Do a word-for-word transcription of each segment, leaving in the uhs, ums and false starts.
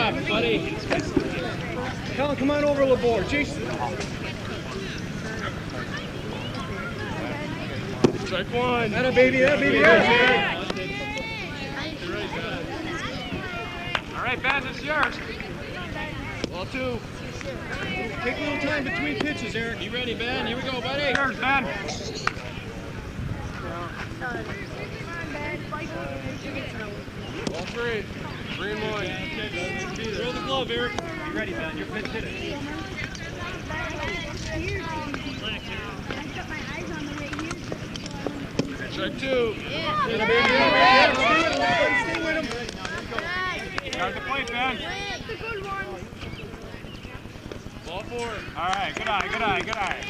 job, buddy. Colin, come on over, Labor. Jason. Strike one. That a baby, that baby. Yeah. All right, Ben, this is yours. Ball two. Take a little time between pitches, Eric. You ready, Ben? Here we go, buddy. Yours, Ben. Ball three. Three and one. Throw the glove, Eric. You ready, Ben? You're pitch hitter. Strike two. Yeah. Stay with him. Stay with him. Guard the plate, Ben. Ball four. All right, good eye, good eye, good eye.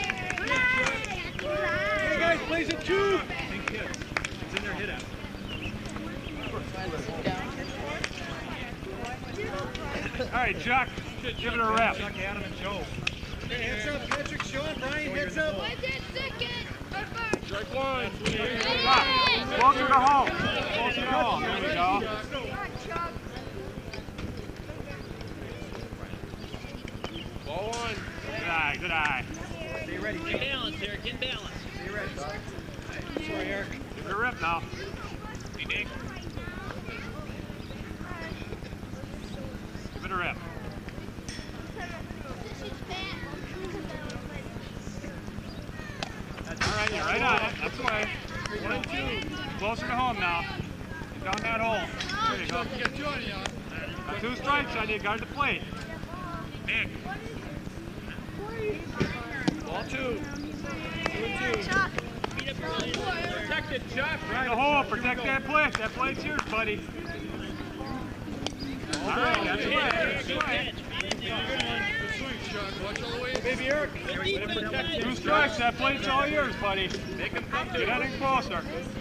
Hey, guys, plays it two. Think hit. It's in their hit out. All right, Chuck, give it a rep. Chuck, Adam, and Joe. Okay, heads up, Patrick, Sean, Brian, heads up. Strike one. Stop. Closer to home. Closer to home. There we go. Ball one. Good eye, good eye. Stay ready. Get balance, Eric. Get balance. Stay ready. Sorry, Eric. Give it a rip now. Hey, Nick. Give it a rip. All right, you're right on it. That's the way. One and two. Closer to home now. Get down that hole. There you go. You got two on you. Got two strikes on you. Guard the plate. Nick. Ball two. Two and two. Protect it, Chuck. Right the hole. Protect that plate. That plate's yours, buddy. All right, that's the way. That's the way. Watch all the way. Baby Eric. Two strikes, that plate's all yours, buddy. Make him come to it. Get in closer.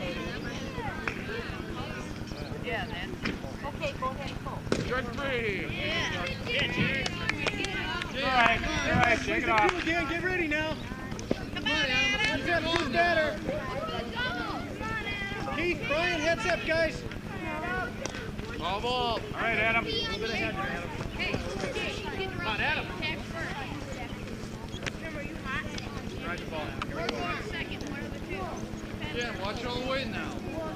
Yeah, man. Okay, go ahead and go. Strike three. Yeah. All right, all right, shake it off. Again, get ready now. Come on, Adam. He's got two batter. Keith, Brian, heads up, guys. Ball ball. All right, Adam. Come on, Adam. Ride the ball. Yeah, watch all the way now.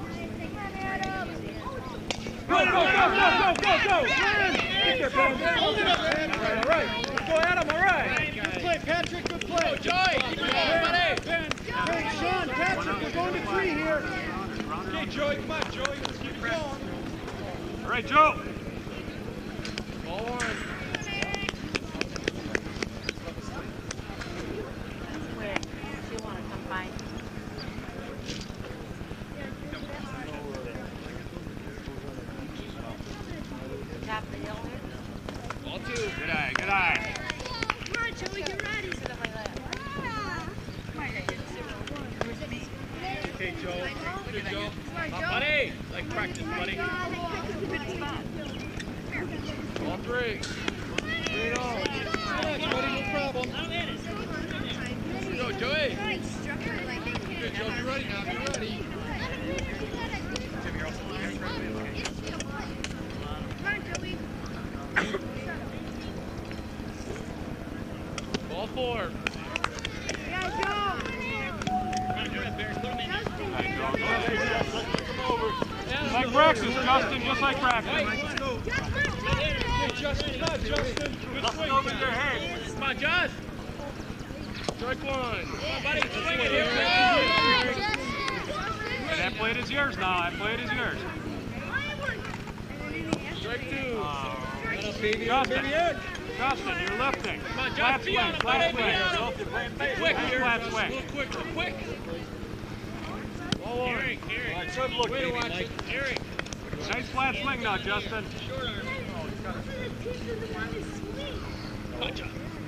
Go, go, go, go, go, go, go! Get there, Ben. Hold it up, Ben. All right, all right. Good play, Adam, all right. Good play, Patrick, good play. Go, Joey. Keep it going, buddy. Hey, Sean, Patrick, we're going to three here. Okay, Joey, come on, Joey. Let's keep it going. All right, Joe. Ball one. Ball two. Good eye, good eye. Come on, Joey, get ready. Okay, Joe. Good, Joe. Come on, Buddy. Like practice, buddy. Ball three. Great on. Relax, buddy, no problem. Go, Joey. Good, Joe. Be ready now. Be ready. Ball four. Like practice, Justin, just like practice. Hey, Justin, come on, Justin. Let's go over your head. Come on, Josh. Strike one. Come on, buddy. Swing it. Here we go. That plate is yours now. That plate is yours. Strike two. Uh, baby, Justin. baby, Ed. Justin, you're lifting. Come on, Flat Josh. Be swing, on it, flat buddy. Be on swing. it. Quick here. Flat swing. Real quick, real quick. Ball one. Eric, Eric. Good look, Way to baby, watch Mike. it. Eric. Nice flat swing now, Justin. Short arm. Come on, John.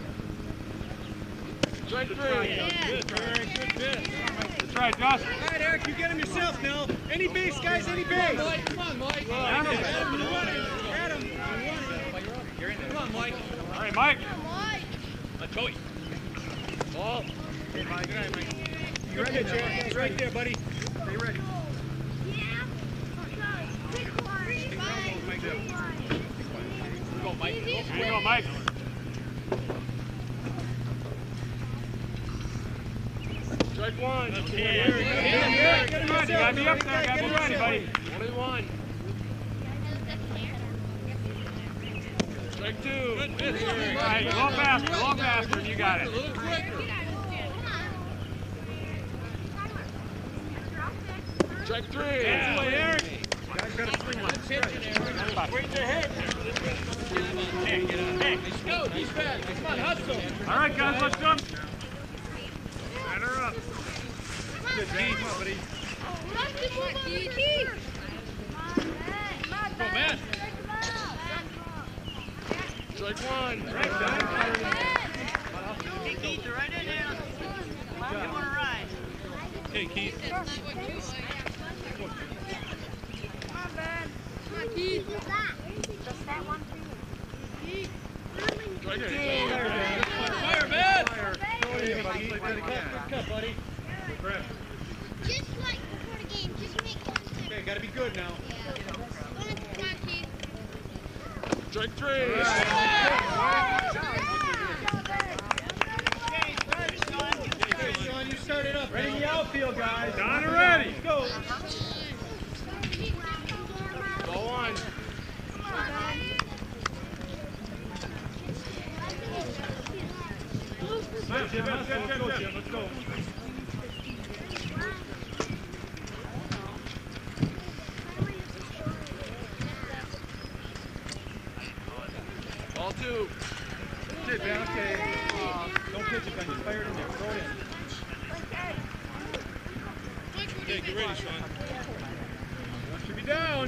Strike three. Good, Good, good pitch. That's right, Justin. All right, Eric, you get him yourself now. Any base, guys, any base. Come on, Mike. Adam, Adam, you want it. Adam, you want it. Come on, Mike. All right, Mike. Let Joey. Ball. Hey, Mike. Good night, Mike. You ready, Eric? It's right there, buddy. Stay ready. Go, Mike. Here you go, Mike. Strike one. Okay. Come on, you gotta be up there, gotta be ready, buddy. twenty-one. Strike two. Good pitch. All right, a little faster, a little faster, and you got it. A little quicker. Strike three. Yeah. That's Eric. Guys gotta swing one. Where's your head? Hey, get up. Hey, let's go. He's back. Come on, hustle. All right, guys, let's jump. Set her up. Good, Keith. Come on, buddy. Go, man. Strike one. Right, guys. Hey, Keith, you're right in there. You want to ride? Hey, Keith. Come on, Ben. Come on, Keith. Just that one for you. Strike two. Fire, man! Fire. Good cut, buddy. Just like before the game, just make one step. Okay, gotta be good now. Come on, Keith. Strike three. Okay, Sean, you start it up. Ready in the outfield, guys. Donna ready. Let's go. Ball one. Nice, Jim. Let's go, Jim. Let's go. Ball two. Good, man, okay. Don't pitch it, Ben. Just fire it in there. Throw it in. Okay, get ready, Sean. One should be down.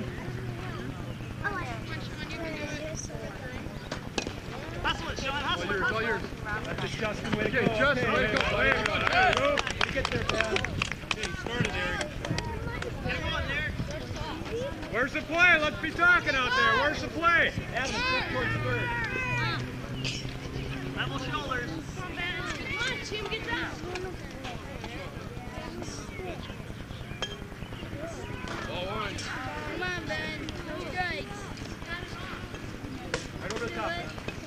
Hustle it, Sean. Hustle All it. yours, all Hustle yours. it. That's just Justin. Way to go. Okay, Justin, way to go. Way to go. Way to go. Way to get there, Ben. Hey, started there. Get him on there. Where's the play? Let's be talking out there. Where's the play? Adam, flip towards third. Level shoulders. Come on, Tim, get down. Ball one. Come on, Ben. No strikes. Right over the top.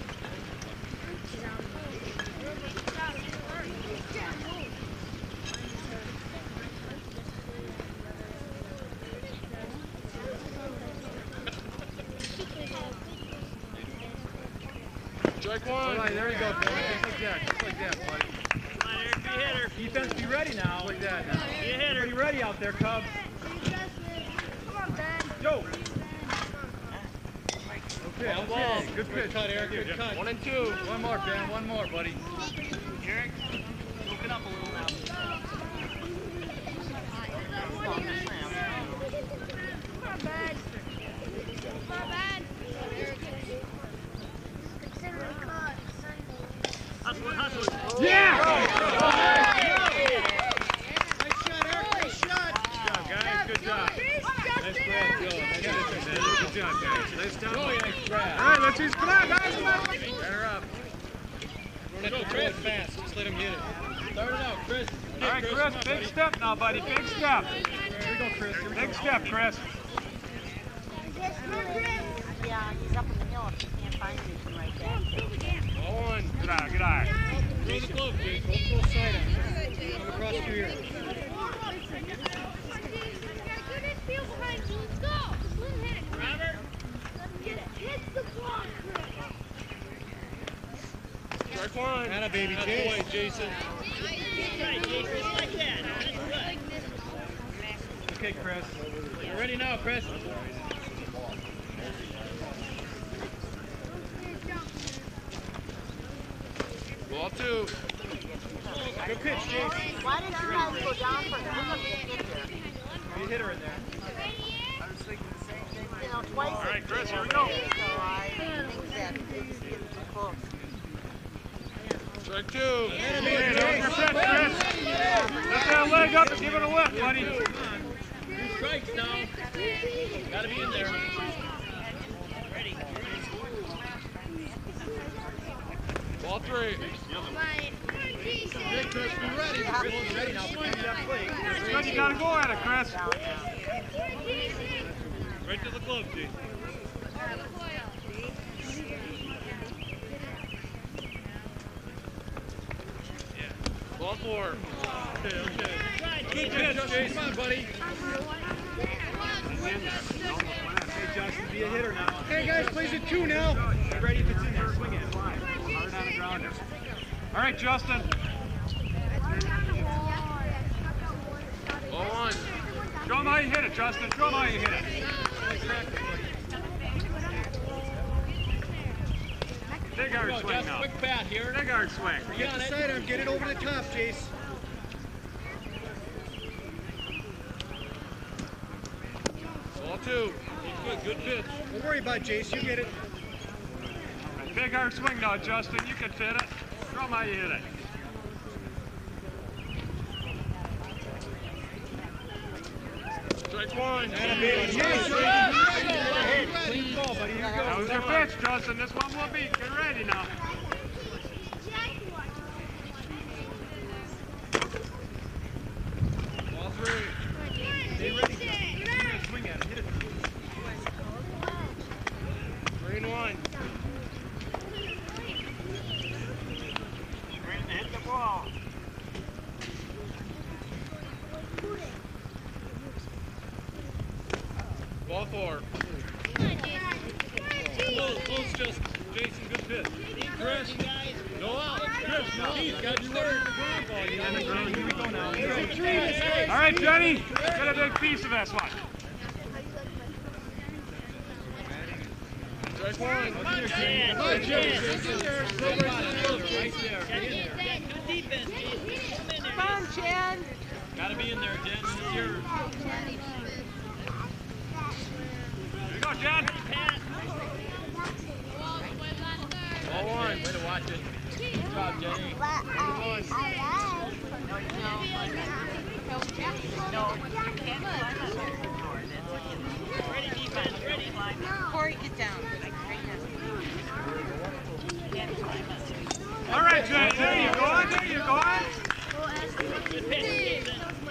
Strike All one. right, there you go, Ben. Just like that. Just like that, buddy. Come on, Eric. Be a hitter. Defense, be ready now. Like that now. Be a hitter. Be ready out there, Cubs. Come on, Ben. Go. Okay, Ball, okay. ball. Good pitch. Cut, Eric. Good cut. One and two. One more, Ben. One more, buddy. Eric, look it up a little now. Come on, Ben. Come on, Ben. Consider it cut. Hustle it, hustle it. Yeah! Nice shot, Eric. Nice shot. Good job, guys. Good job. Nice grab, Joe. Nice Good job, guys. Nice job. Oh, yeah, nice grab. All right, let's use. Come on, guys. Come on. Better up. Go, Chris. Fast. Just let him hit it. Start it out, Chris. All right, Chris. Big step now, buddy. Big step. Here we go, Chris. Here we Big go. step, Chris. Yeah, he's up in the hill. If you can't find him, right there. Ball one. Good eye. Good eye. Throw the glove, Jake. Go full side on it. Come across your ear. Strike one. Atta baby, That's Jason. the way, Jason. Right, Jason, like that. That's good. Okay, Chris. You're ready now, Chris. Ball two. Good pitch, Jason. Why did you guys go down for that? Look at the hit there. Be a hitter in there. You know, twice. All right, Chris, here we go. So I think that it's getting too close. Strike two. Hey, don't your pitch, Chris. Lift that leg up and give it a lift, buddy. Two strikes now. Gotta be in there. Ball three. Okay, Chris, be ready. Chris, be ready now. Behind that plate. Good, you gotta go at it, Chris. Right to the glove, Jason. four. Okay, okay. Good pitch, Jason. Come on, buddy. Hey, Justin, be a hitter now. Hey, guys, plays it two now. Get ready if it's in there. Swing it. Hard on the grounder. All right, Justin. Ball one. Show them how you hit it, Justin. Show them how you hit it. Big hard Go, swing Just now. quick bat here. Big hard swing. Get the sidearm, get it over the top, Jace. Ball two. Good, good pitch. Don't worry about Jace, you get it. Big hard swing now, Justin. You can fit it. Show them how you hit it. Strike one. That was your pitch, Justin. This one will be. Get ready now. Ball three. Stay ready. Swing at it. Hit it. Three and one. Ready to hit the ball. Ball four. Close, close, just Jason, good pitch. Chris, go out. Chris, Keith, got your third. Here we go now. All right, Jenny. Get a big piece of this one. Strike one. Come on, Jen. Come on, Jason. Right there. Good defense, Jason. Come in there. Come on, Jen. Gotta be in there, Jen. This is yours. Here you go, Jen. Pat. Ball one. Way to watch it. Good job, Jenny. Ready, defense. Ready. Corey, get down. All right, Jen. There you go. There you go. Good pitch, Jason.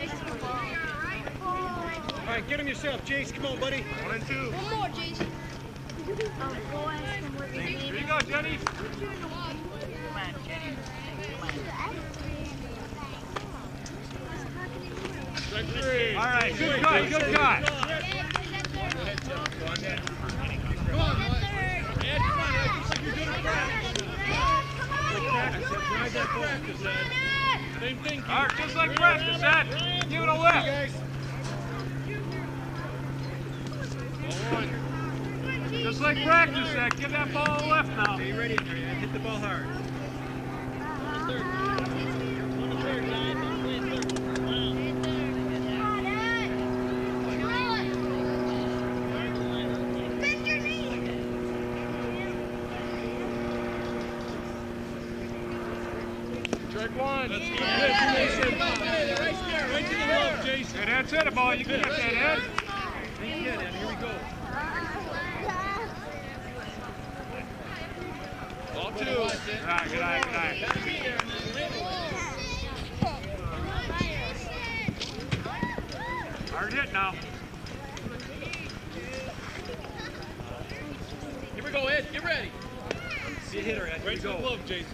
All right, get him yourself. Jace, come on, buddy. One and two. One more, Jason. Here you go, Jenny. Come on, Jenny. Strike three. All right, good cut, good cut. Come on, Ed, come on, Ed. You're doing it practice. Try that practice, Ed. Same thing, Keith. All right, just like practice, Ed. Give it a lift. guys. Ball one. Just like practice, Ed. Give that ball a lift now. Stay ready, Ed. Hit the ball hard. Third. On the third line. Play third. Wow. Strike one. That's good. Jason. Right there, right to the glove, Jason. Hey, that's it, ball. You can get that, Ed. Yeah, Ed. Here we go. Ball two. Good eye, good eye, good eye. Hard hit now. Here we go, Ed. Get ready. Be a hitter, Ed. Right to the glove, Jason.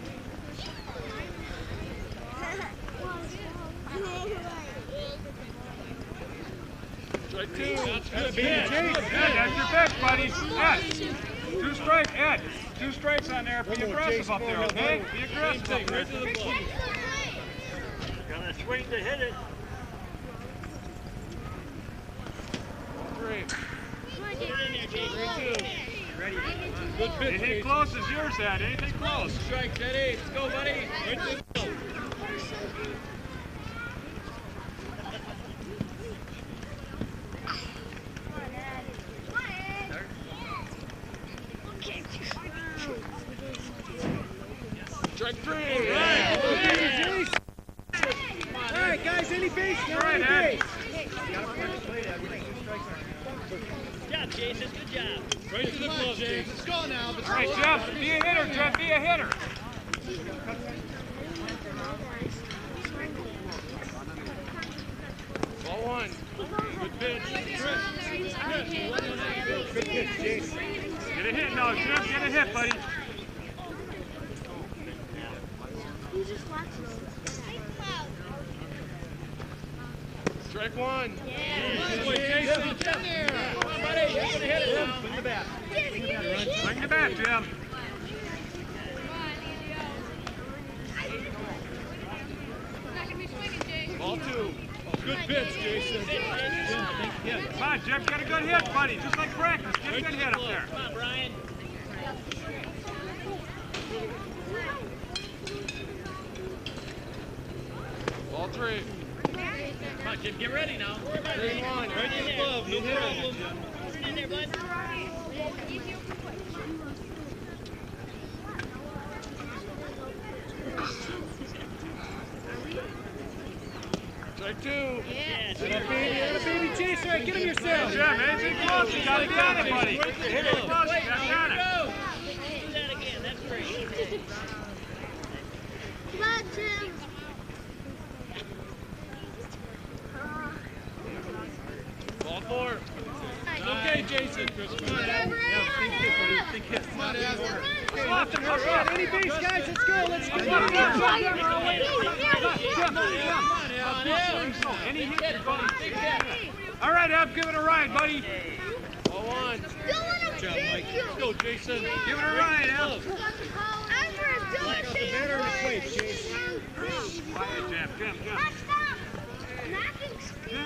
Strike two. That's good. Ed, that's your pitch, buddy. Ed, two strikes, Ed. Two strikes on there. Be aggressive up there, okay? Be aggressive up there. Right to the glove. Gonna swing to hit it. Three. Put it in there, Jason. Three, two. Good pitch, Anything Jason. close is yours, Ed. Anything close. Strikes at eight. Let's go, buddy. Right to the glove. Strike three. All right. All right, guys, any base? All right, Ed. Good job, Jason. Good job. Right to the glove, Jason. Let's go now. All right, Jeff. Be a hitter, Jeff. Be a hitter. Ball one. Good pitch. Chris. Good pitch, Jason. Get a hit now, Jeff. Get a hit, buddy. You just watch this. Strike one. Good boy, Jason. Come on, buddy. You're going to hit it now. Bring the bat. Bring the bat, Jim. Ball two. Good pitch, Jason. Come on, Jim. Get a good hit, buddy. Just like practice. Get a good hit up there. Come on, Brian. Ball three. Come on, Jim. Get ready now. Three one. Right in the glove. No problem. Get in there, bud. Strike two. Yeah. And a baby, and a baby chase. All right, get him yourself. Jim, anything close, you gotta be on it, buddy. Right there. Anything close, you gotta be on it. Do that again. That's great. Come on, Tim. Ball four. Okay, Jason. Come on, Adam. Come on, Adam. Okay, left and right. Right. Any base, guys? Let's go. Let's go. Come on, Adam. Any hit, buddy. All right, Ab, give it a ride, buddy. Ball one. Don't let him beat you. Let's go, Jason. Give it a ride, Ab. Everett, don't The batter in the plate, Jason. Quiet, Jim. Jim, Jim. Stop. Knocking speed. Jim.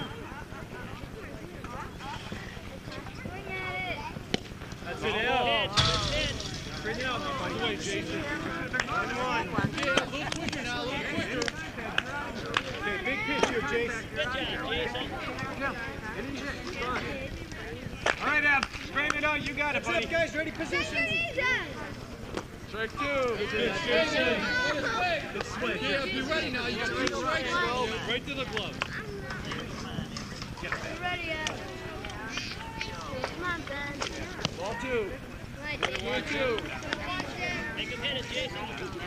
Swing at it. That's it, Al. Bring it out, my buddy. Wait, Jason. One. Yeah, a little quicker now, a little quicker. Okay, big pitch here, Jason. Good job, Jason. Jim, any hit. All right, Ab, straighten it out. You got it, What's buddy. up, guys? Ready position. Strike two. Good pitch, Jason. It's swing. Yeah, be ready now. You got three strikes, bro. Right to the glove. You ready, Ed? Come on, Ben. Ball two. Right, Ball two. Make him hit it, Jason.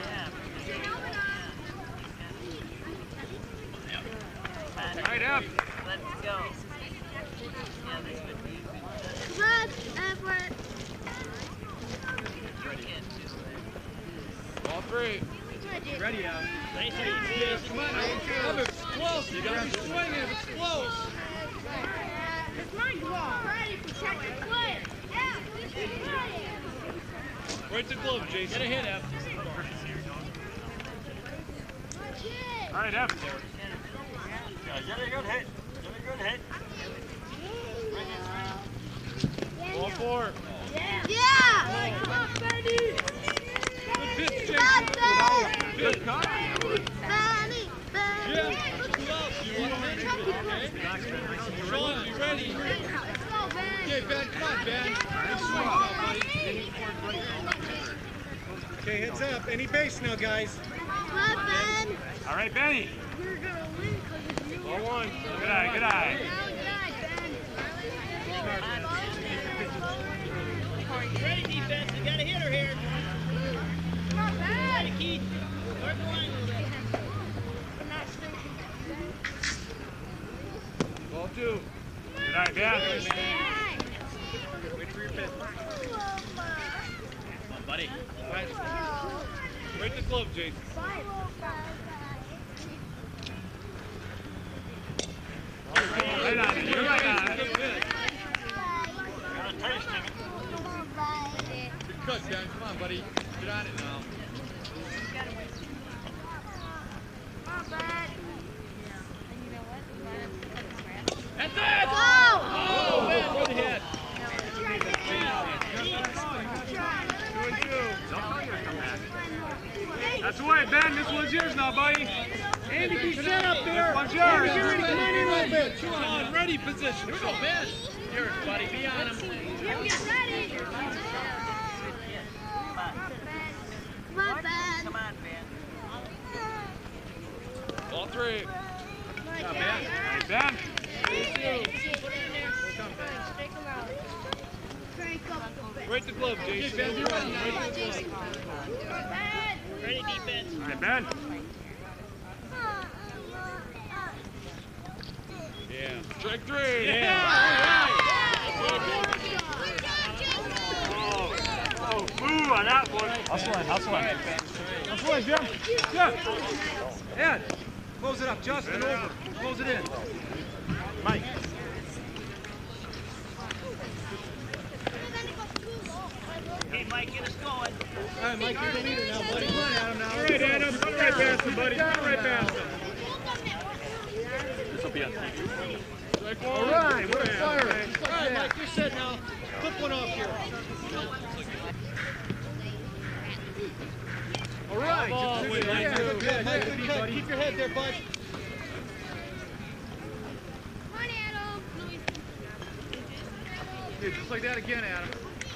All right, Ab. Come on, Everett. Ball three. Ready, Al. Nice hit, Jason. Come on, Al. If it's close, you gotta be swinging. If it's close. It's my ball. Ready, protect the play. Yeah, this is ready. Right to glove, Jason. Get a hit, F. All right, Ab. Get a good hit. Get a good hit. Ball four. Yeah. Come on, Benny. Good pitch, Jason. Come on, Ben. Good cut. Benny, Benny. Yeah. Who else? You want to make it, okay? Sean, you ready? Let's go, Ben. Okay, Ben, come on, Ben. Good swing now, buddy. Okay, heads up. Any base now, guys. Come on, Ben. All right, Benny. You're gonna win because of you. Ball one. Good eye, good eye. Ready, defense. You got a hitter here. Come on, Ready, Ben. Keith. Work the line a little bit. Ball two. Good eye, Ben. Wait for your pitch. Come on, buddy. Right to glove, Jason. Right on it. You're right on it. Good cut, Ben. Come on, buddy. Get on it now. That's it! Go! Oh, Ben, good hit. That's the way, Ben. This one's yours now, buddy. Andy, be set up there. This one's Andy, yours. get ready. Come on in a little bit. Come on, ready position. Here we go, Ben. Yours, buddy. Be on him. Jim, get ready! Come on, Ben. Come on, Ben. Ball three. Come on, All Ben. right, Ben. Right to glove, Jason. Ben, be ready now. Right to glove. Ready, defense. All right, Ben. Yeah. Strike three. Yeah. Oh, oh, boo on that one. Hustle in, hustle in. Hustle in, Jim. Jim. Ed, close it up. Justin, over. Close it in. Mike. Hey, Mike, get us going. All right, Mike, you're the leader now, buddy. Come on, Adam, now. All right, Adam. Run right past him, buddy. Run right past him. This will be on T V. All right, we're firing. All right, Mike, you're set now. Flip one off here. All right. Ball, Good, wait, good, right good, through. good, Mike, good cut. Keep your head there, bud. Yeah, just like that again, Adam.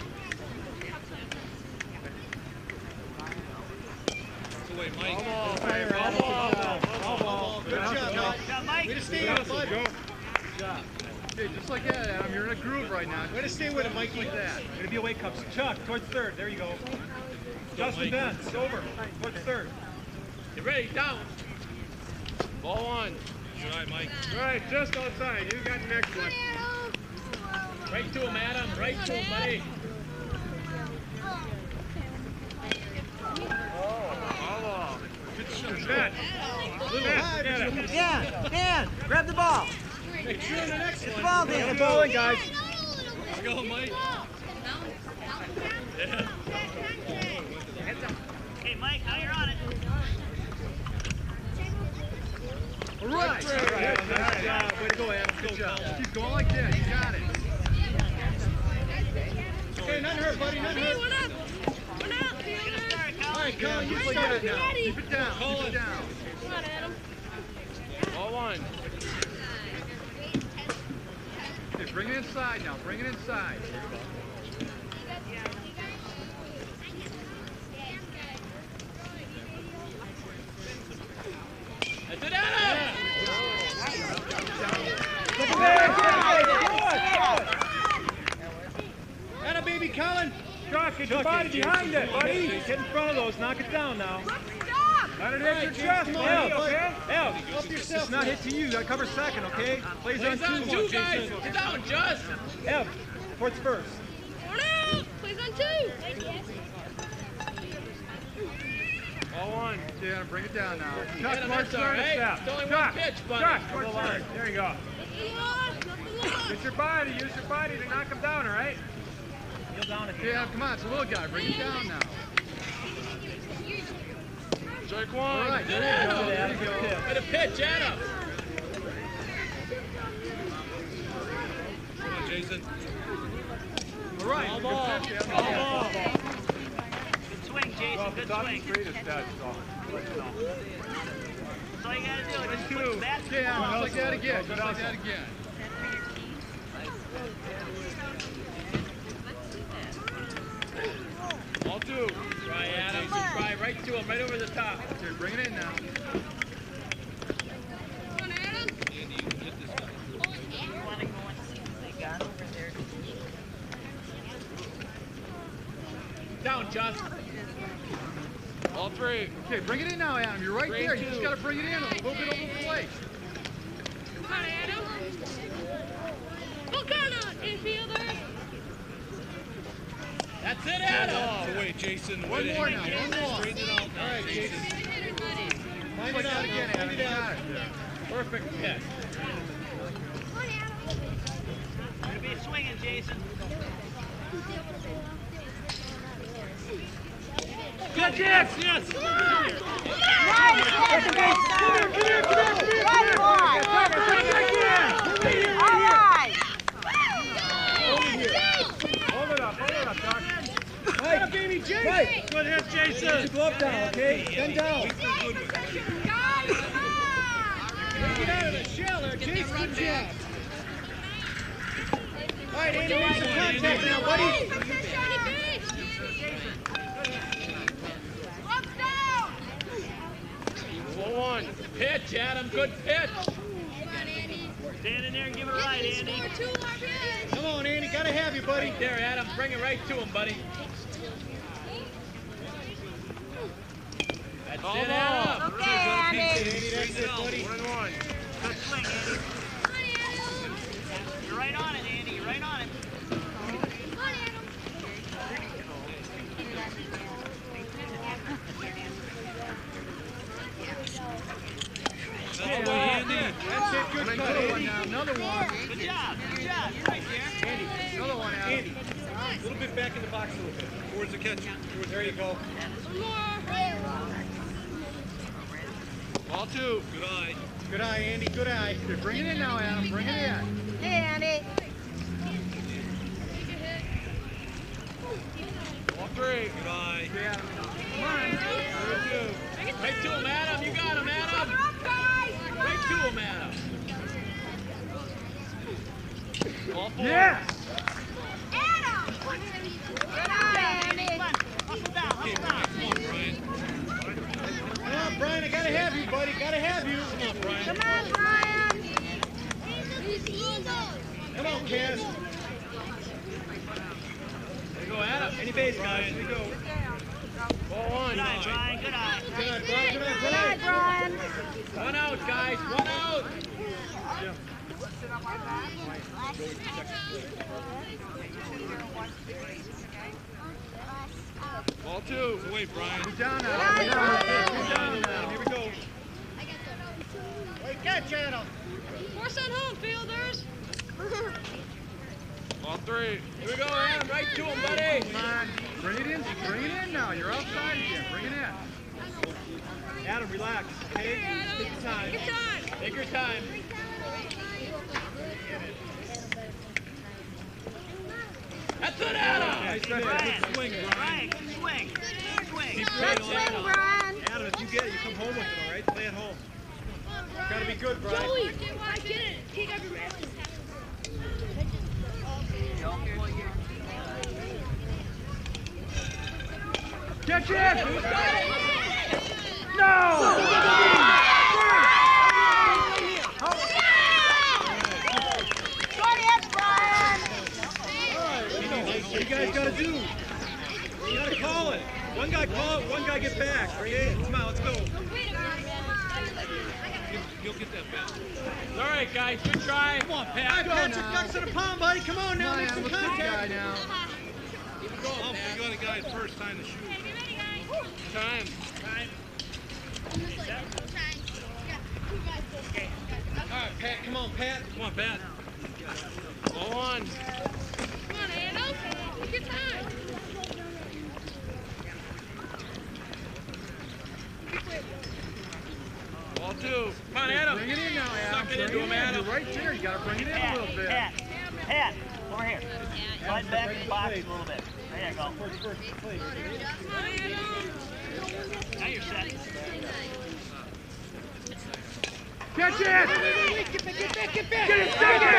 So wait, Mike. Ball ball. Fire, Adam. Ball ball. Good job, Mike. Now, Mike. Way to stay with it, bud. Go. Okay, just like that, Adam. You're in a groove right now. Way to stay with it, Mikey. Like that. Gonna be away cups. Chuck, towards third. There you go. Justin Ben, it's over. Towards third. Get ready, down. Ball one. All right, Mike. Right, just outside. You got the next one. Right to him, Adam. Right to him, buddy. Ball ball. Good shot. Bet. high, Bet. but Get it. Dan, Dan, grab the ball. Make sure in the next It's one. ball, Get the Dan. ball in, guys. Let's go, Mike. Yeah. Hey, Mike, now you're on it. All right. All right, nice job. Way to go, Adam. Good job. Keep going like that. You got it. Okay, nothing hurt, buddy. Nothing hurt. What up? What up, Get us fielder? started, All Colin. right, Colin, you Just like start that it now. now. Keep it down. Keep it down. Come on, Adam. Ball one. Okay, bring it inside now. Bring it inside. That's it, Adam. Atta baby, Colin. Chuck, get your body behind it, buddy. Get in front of those. Knock it down now. Let it hit your chest, Come on, buddy, bud. okay? Elf, Help yourself. it's not hit to you. You gotta cover second, okay? Plays on Plays on two. two, guys. Get down, Just. Elf, towards first. Plays on two. Ball one. Yeah, bring it down now. Adam, Chuck, march that's all third right. step. It's only one Chuck, pitch, buddy. Chuck, towards third. There you go. Nothing lost. Nothing lost. Use your body. Use your body to knock him down, all right? Kneel down if you Yeah, come on. It's a little guy. Bring it down now. Strike one. All right, there you go. There you go. Hit a pitch, Adam. Come on, Jason. All right. Ball good ball. pitch, yeah. Ball ball. Good swing, Jason. Good swing. Straight as that, so. That's all you gotta do. Just put the bat. Yeah, just like that again. Just like that again. Ball two. Try, Adam. Try right to him, right over the top. Okay, bring it in now. Come on, Adam. Down, Just. Ball three. Okay, bring it in now, Adam. You're right Three, there. You two. just got to bring it in a little bit over the plate. Come on, Adam. Look on it, infielder. That's it, Adam. Wait, Jason. One more now. One more. Straighten it out now, All right, Jason. Hitter, buddy. Find Just it like out that again, now. Adam. Find You it out. got it. Perfect pitch. Come on, Adam. Gonna be swinging, Jason. Good yes, yes. Hold it up. Hold it up, Doc. Atta baby, Jason. Right. Good hit, Jason. Put your glove down, okay? Bend down. Get out of the shell there, Jason. Good job. All right, Andy, make some contact now, buddy. Ball one. Pitch, Adam. Good pitch. Stand in there and give it right, Andy. Come on, Andy. Gotta have you, buddy. Right there, Adam. Bring it right to him, buddy. That's Ball, it, ball. Adam. Okay, Andy. Andy, that's it, buddy. One and one. Good swing, Andy. You're right on it, Andy. You're right on it. That's the way, Andy. That's it. Good cut, Andy. one now, another one. Good job. Good job. You're right there. Andy, another one, Adam. Andy, a little bit back in the box a little bit. Towards the catch. Towards, there you go. Ball two. Good eye. Good eye, Andy. Good eye. Okay, bring it in now, Adam. Bring it in. Hey, Andy. Ball three. Good eye. Yeah. Come on. Two. Right to him, Adam. You got him, Adam. Right to him, Adam. Ball four. Yes! Adam. Good eye, Andy. Come on, Brian. I gotta have you, buddy. Gotta have you. Come on, Brian. Come on, Brian. Come on, Cass. There you go, Adam. Any base, guys. Here we go. Ball one. Good eye, Brian. Good eye. Good eye, Brian. Good eye, Good eye, Brian. Brian. One out, guys. One out. Ball two. Wait, Brian. We're down now. We're down now. We're down now. Here we go. Wait, catch, Adam. Force on home, fielders. Ball three. Here we go, Adam. Right to him, buddy. Come on. Bring it in. Bring it in now. You're outside again. Bring it in. Adam, relax. Okay? Take your time. Take your time. Take your time. That's it, Adam. Nice right there. Good swing, Brian. Swing. Swing. Keep Good playing swing, on. Brian. Adam, if you get it, you come home with it, all right? Play at home. Gotta be good, Brian. Joey, I get it. Take every man. Catch it! No! What you guys gotta do? You gotta call it. One guy call it, one guy get back. Okay? Come on, let's go. You'll get that back. All right, guys. Good try. Come on, Pat. Patrick, back to the pond, buddy. Come on now, make some contact. now. Oh, we got a guy first time to shoot. Time. Time. All right, Pat, come on, Pat. Come on, Pat. Ball one. Come on, Adam. Take your time. Ball two. Come on, Adam. Bring it in now, Adam. Suck it Bring into him, in. Adam. You're right there. You gotta bring it in a Pat, little bit. Pat, Pat, over here. Slide back in the box a little bit. There you go. First, first, play. Now you're set. Catch it! Get back, get back, get back! Get it, take it!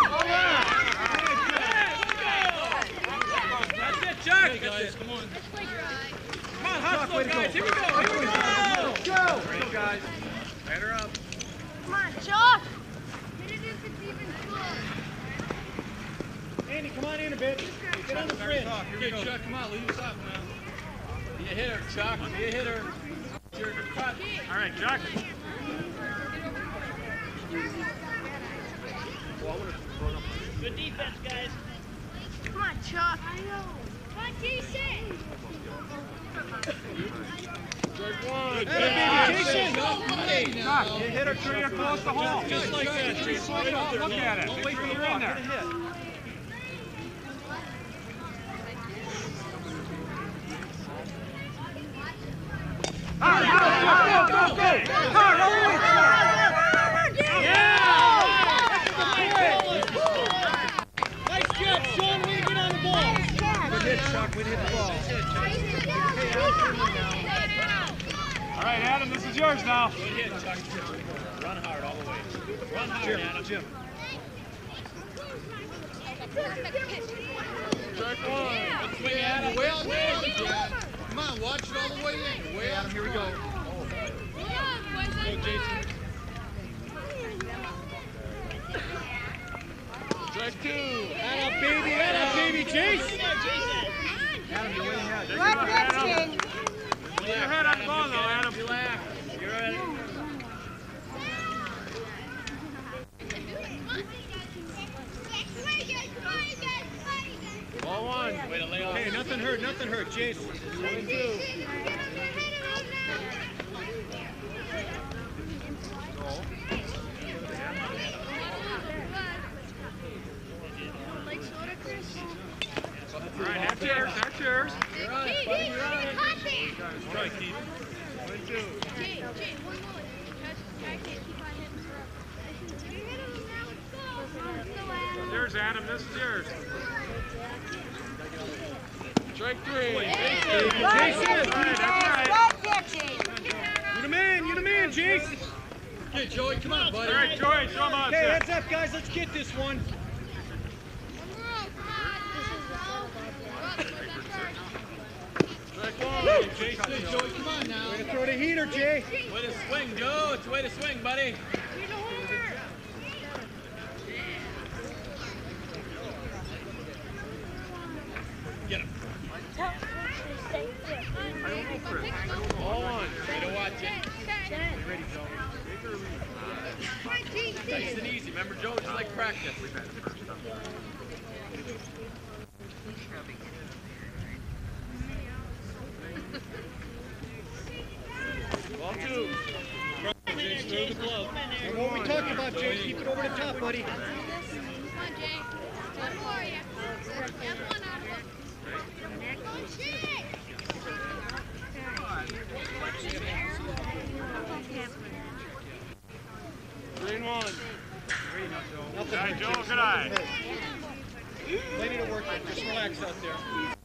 That's it, Chuck. Hey, guys, come on. Come on, hustle, guys. Here we go. Here we go. Go! Go, guys. Batter up. Come on, Chuck. Hit it if it's even good. Andy, come on in a bit. Get on the fridge. Okay, Chuck, come on. Lead us up now. Be a hitter, Chuck. Be a hitter. Your cut. All right, Chuck. Good defense, guys. Come on, Chuck. I know. Come on, Jason. Strike one. Hey, baby, Jason. Chuck, you hit her three or close to home. Just like that, Jason. Look at it. Make sure you're in there. Go, go, go, go! Hard, all the way through. Nice catch, Sean. Way to get on the ball. Good hit, Chuck. Way to hit the ball. All right, Adam, this is yours now. Good hit, Chuck. Run hard all the way. Run hard, Jim, Adam. Jim. Strike one. Good swing, Adam. Way out there. Come on, watch it all the way in. Way out. Adam, here we go. Go, Jason. Strike two. Adam, baby, Adam, baby, Jason. Adam, you're way ahead. Good Good Redskin. Keep your head on the ball, though, Adam. Relax. You're ready. Ball one. Way to lay off. Hey, nothing hurt, nothing hurt, Jason. One and two. yours. You're on it, buddy. You're on it. Strike, Keith. One, two. Jay, Jay, one more. I can't keep on hitting throw. You hit him now, let's go. Go, Adam. Yours, Adam. This is yours. Strike three. Jason. That's right. That's right. You the man. You the man, Jason. Okay, Joey, come on, buddy. All right, Joey, show him on Okay, set. heads up, guys. Let's get this one. Strike one. Jason, Joey, come on now. Way to throw the heater, Jay. Way to swing, Joe. It's way to swing, buddy. Get him. All on. Way to watch it. Nice and easy. Remember, Joe, just like practice. Ball two. James, throw the glove. And what we talked about, Jay, keep it over the top, buddy. Come on, Jay. One more, yeah. Yeah, one out of it. Go, Jay! Three and one. Nothing. All right, Joe, good eye. Plenty to work with. Just relax out there.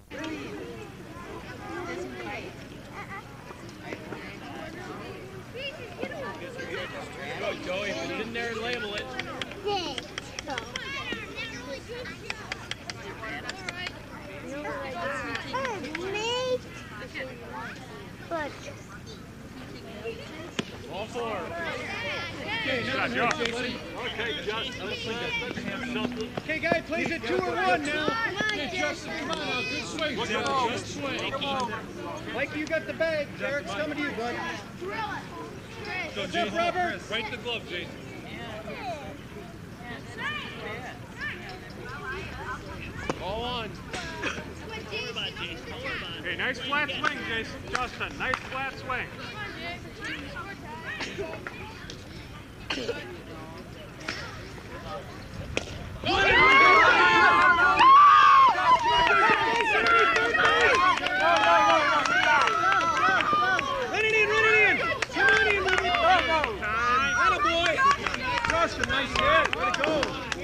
Go, Joey. If it's in there, label it. All four. Okay, Shot, now Joe. Jason. Okay, Justin. Okay, guy, plays it two or one now. Hey, Justin, come on now. Good swing, Joe. Good swing. Mikey, you got the bag. Derek's coming to you, bud. What's up, Robert? Right the glove, Jason. All on. Okay, nice flat swing, Jason. Justin, nice flat swing. Run it in, run it in. Come on in, Ruben. Atta boy. Justin, nice hit. Way to go.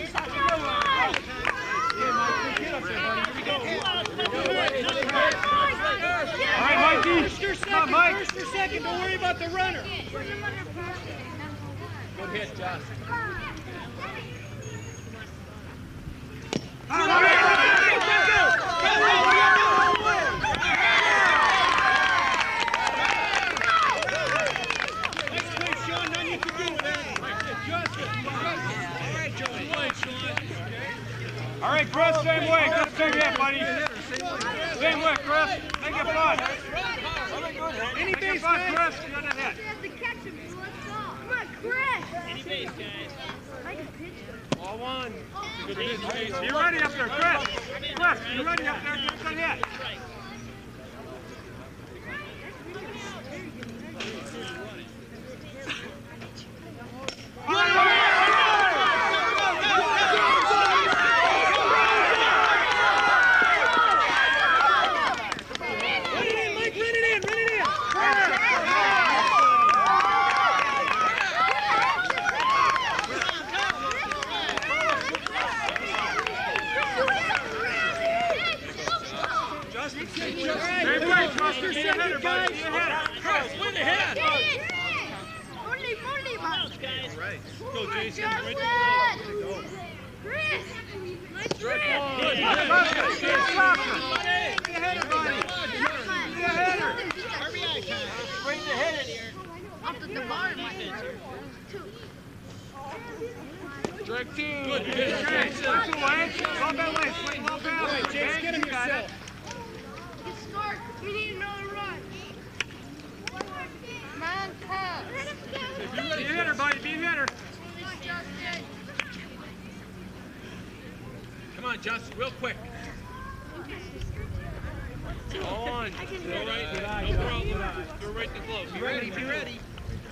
Okay, Mike, good hit up there, buddy. Here we go. All right, Mikey. First or Come on, second, Mike. first or second. Don't worry about the runner. Good hit, Josh. All right, Chris, same way. Good big hit, buddy. Same way, Chris. Make it fun. Any Make it base, fun, guys. Chris. Good hit. Come on, Chris! Any base, guys. I can pitch him. All one. Be ready up there, Chris. Chris, be ready up there. Get a good hit. Run it in, Mike. Run it in, run it in. Justin, same way, Justin. Be a hitter, buddy. Be a hitter. Chris, win the hit. Money, money, money. Guys. Go, Jason. Right the glove. Chris! Nice Strike grip. one. Good. Good Justin, hit. stay softer. Be a hitter, buddy. Be a hitter. Bring the hit in here. Up to the bar, my Strike two. Good Okay, hit. look away. Love that way. Swing love that way. James, get him You got yourself. it. It's Stark. We need another run. Come on, Pat. Be a hitter, buddy. Be a hitter. Come on, Justin, real quick. All on. Go right. No problem. Go right the glove. Be ready. Be ready.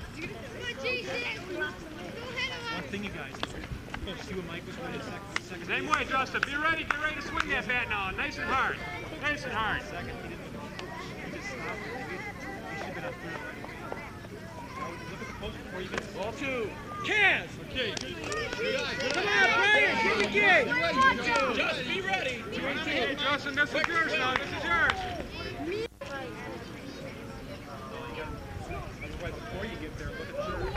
One thing, you guys. Go see what Mike was doing a second. Same way, Justin. Be ready. Get ready to swing that bat now. Nice and hard. Mason, hard. Second, he didn't. He just stopped. He should have been up there. Now, look at the post before you get the Ball two. Kaz! Okay. Come on, Brian! Keep the game! Just be ready. Hey, Justin, this is yours now. This is yours. That's why before you get there, look at the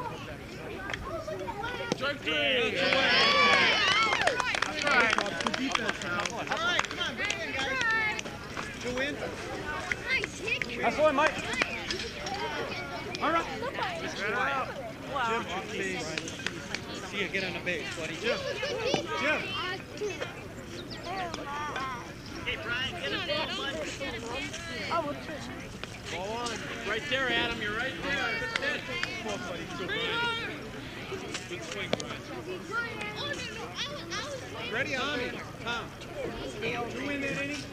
Strike three. That's right. Good defense now. All right, come on, bring it in, guys. Two in. Nice hit. That's one, Mike. All right. Get it out. Jim, please. See you get on the base, buddy. Jim. Jim. Hey, Brian, get a ball, bud. Ball one. Right there, Adam. You're right there. Good catch. Come on, buddy. Good Good swing, Brian. Oh, no, no. I was, I was Ready on me. Tom. You win that inning?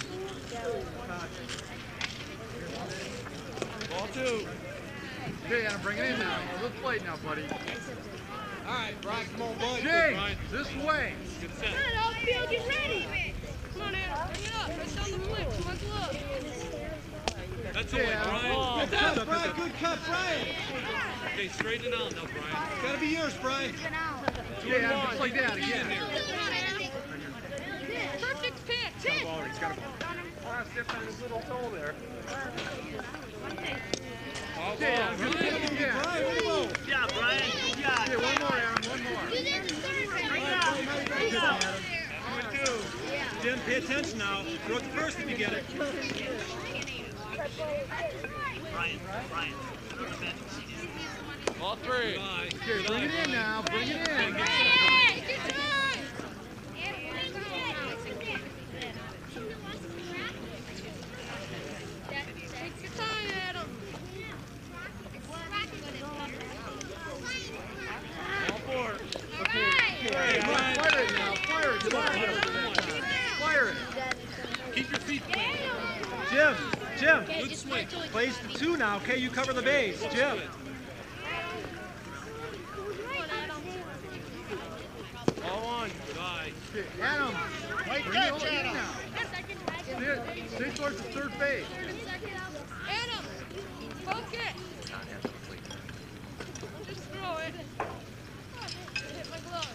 Ball two. Okay, Adam, bring it in now. Let's play now, buddy. All right, Brian, come on, bud. James, Brian. this way. Good set. Come on, outfield, get ready. Come on, Adam. Bring it up. Right down the flip. Come on, glove. That's the way, Brian. Good cut, Brian. Good cut, Brian. Okay, straighten it out now, Brian. It's got to be yours, Brian. Yeah, Adam, just like that again. Come on, Adam. Perfect pitch. Pitch. He's got a ball. Ah, step on his little toe there. Okay, Adam, good cut again. Brian, way to go. Good job, Brian. Good job. Okay, one more, Adam. One more. You did the third. Bring it up. Good, Adam. Two and two. Jim, pay attention now. Throw it first if you get it. Brian, Brian. Ball three. Bye. Okay, bring it in now. Bring it in. Hey, good try. Take your time, Adam. Ball four. Okay, come on, fire it now. Fire it. Fire it. Fire it. Keep your feet planted. Jim, Jim. Good swing. Plays the two now, okay? You cover the base. Jim. Ball one. Bye. Okay, Adam. Bring it all in now. Stay, stay towards the third base. Adam, poke it. Just throw it. Hit my glove.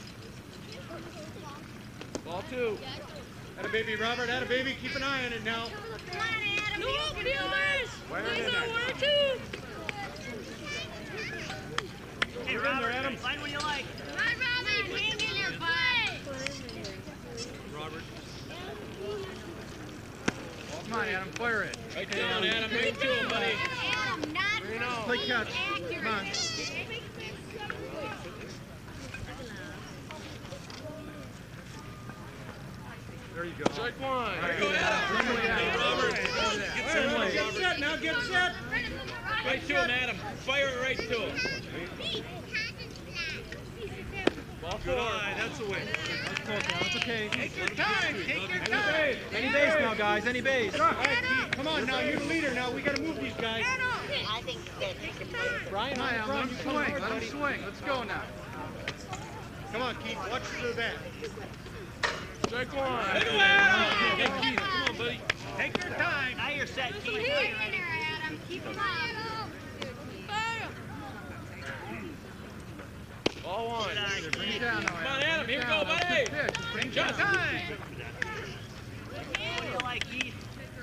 Ball two. Atta baby, Robert. Atta baby. Keep an eye on it now. Come on, Adam. No, fielders. Where Please is on it? one or two. Hey, You're in there, Robert, Adam. find what you like. Come on, Robin. Hang in your butt. Robert. Come on, Adam. Fire it. Right down, Adam. Right to him, buddy. Adam, not Play catch. accurate. Come on. There you go. Strike one. There Go, Adam. Same way, Hey, Adam. Robert. Same way. Get set now. Get set. Right to him, Adam. Fire it right to him. Ball Good four. eye. That's the way. That's close now. It's okay. Take your time. Take your Any time. base. Any base now, guys. Any base. All right, Keith. Come on now. You're the leader now. We got to move these guys. I think that. Brian, come on, let him swing. Let him swing. Let's go now. Come on, Keith. Watch the back. Strike one. Hey, Keith. Come on, buddy. Take your time. Now you're set, Keith. Now Keep you're in ready. there, Adam. Keep him up. Fire. Ball one. Good eye, Bring it Keith. down now. Come on, Adam. Here we Down. go, That's buddy. the pitch. Bring it Just down. Time. What do you like, Keith?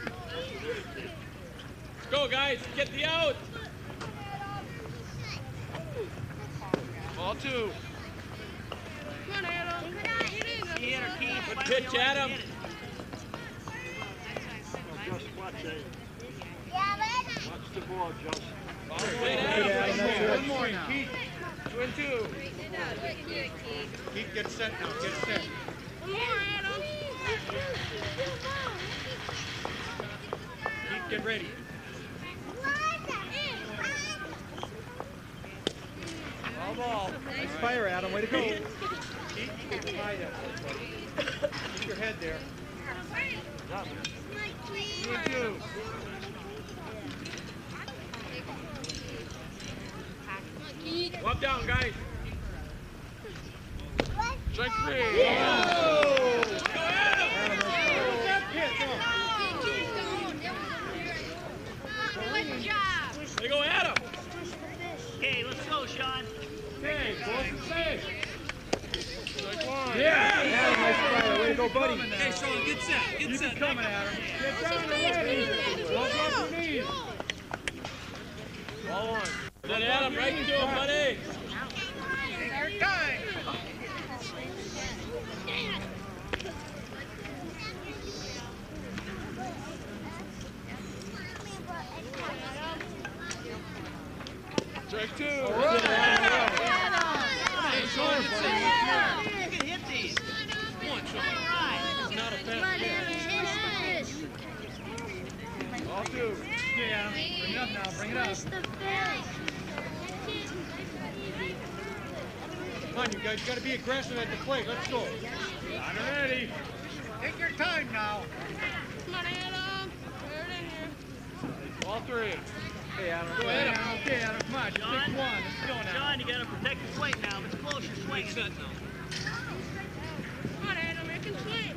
Go, guys. Get the out. Ball two. Come on, Adam. Get in. See it or Keith? Good Find what pitch, you like, Adam. get it. Watch the ball, Justin. Ball straight, Good, Adam. Adam. That's it. One more now. Keith. Two and two. Keith, get set now. Get set. One more, Adam. Keith, get ready. Ball ball. Nice fire, Adam. Way to go. Keith, keep your eye up. Keep your head there. Two and two. Go up, down, guys. Strike three. Go, Adam. That pitch, oh. There you go, Adam. Okay, let's go, Sean. Okay, close and safe. Strike one. Yeah! Adam, nice fire. Way to go, buddy. Hey, Sean, get set. Get Keep set. it coming, Adam. Get down and ready. Don't drop your knees. Ball one. Then Adam, right to him, buddy. Strike two. You can hit these. Come on, Sean. All right. It's not a fast pitch. Ball two. Okay, Adam. Bring it up now. Bring it up. Come on, you guys. You got to be aggressive at the plate. Let's go. I'm ready. Take your time now. Come on, Adam. Third in here. Ball three. Okay, Adam. Go ahead, Adam. Okay, Adam. Come on. Just Sean, pick one. Let's go now. Sean, you gotta protect the plate now. If it's close, you're swinging. Set now. Come on, Adam. You can swing.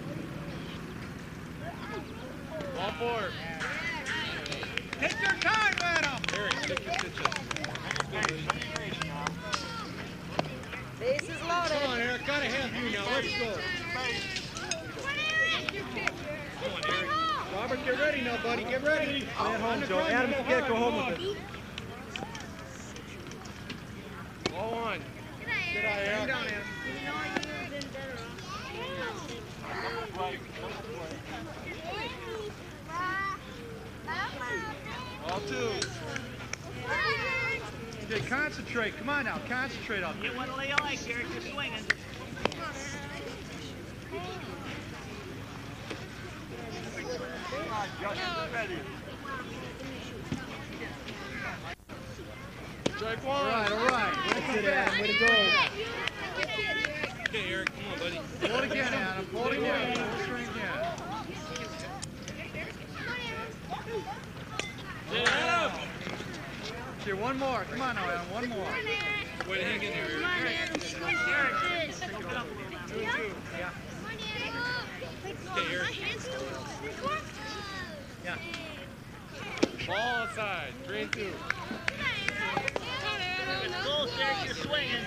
Ball four. Take your time, Adam. Eric, take your pitches. Come on, Eric. Gotta have you now. Let's go. Come on, Eric. Robert, get ready now, buddy. Get ready. Stay at home, Joe. Adam, you can't go home with it. Ball one. Get out of here. Down, Adam. Ball two. Okay, concentrate. Come on now. Concentrate up there. Get one lay you like, Eric. You're swinging. Strike All one. right, all right. That's it, Adam. Way to go. Okay, Eric, come on, buddy. Pull it again, Adam. Pull it again. Pull the string again. Get Adam. Okay, one more. Come on now, Adam. One more. Way to hang in there, Come Eric. on, Adam. Squish this. Two, two. Yeah. Okay, Eric. Yeah. Ball outside. Three and two. If it's close, Eric, you're swinging.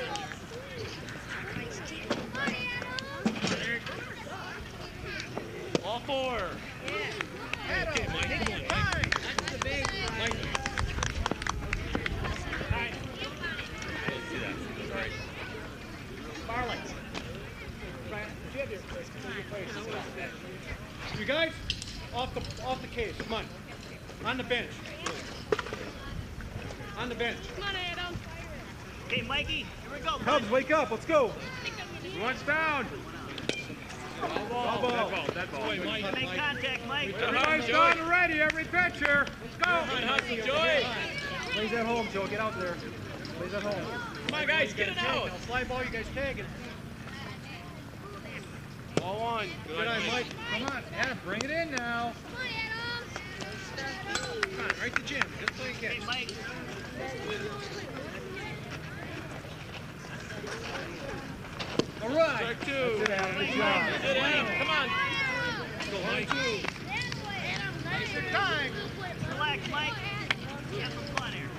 Ball four. Okay, Mike, come on, Mike. Mike. Marley. You guys, off the off the case. Come on. On the bench. On the bench. Come on, Adam. Okay, Mikey, here we go. Cubs, wake up. Let's go. One's down. Ball ball. ball. Dead ball. Dead ball. Wait, Mike. Make contact, Mike. Everybody's down and ready. Every pitcher. Let's go. Come on, hustle, Joey. Plays at home, Joe. Get out there. Plays at home. Come on, guys, get it out. Now, fly ball, you guys tag it. Ball one. Good eye, Mike. Come on, Adam, bring it in now. Come on, right to Jim. Just play Okay, again. Mike. All right. Strike two. That's it, Adam. Good job. That's it, Adam. Come on. Let's go, Mike. Relax, Mike. Have some fun here.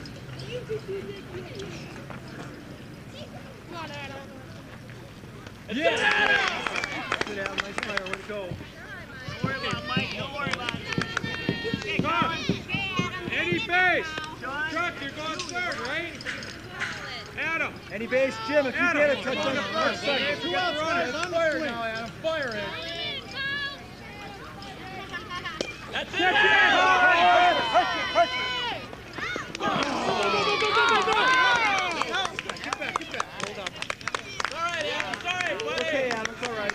Come on, Adam. Yeah! Good, Adam. Nice fire. Way to go. Don't worry about it, Mike. Don't worry about it. Okay, Come on. Colin. Any base. Sean. Chuck, you're going third, right? Adam. Any base, Jim, if you Adam, get it, touch come on on the the first first. second. Two Two outs, runners. on fire now, Adam. Fire it. That's it, Get Adam. back, get back. Hold on. It's all right, Adam. It's all right, buddy. Okay, Adam, it's all right.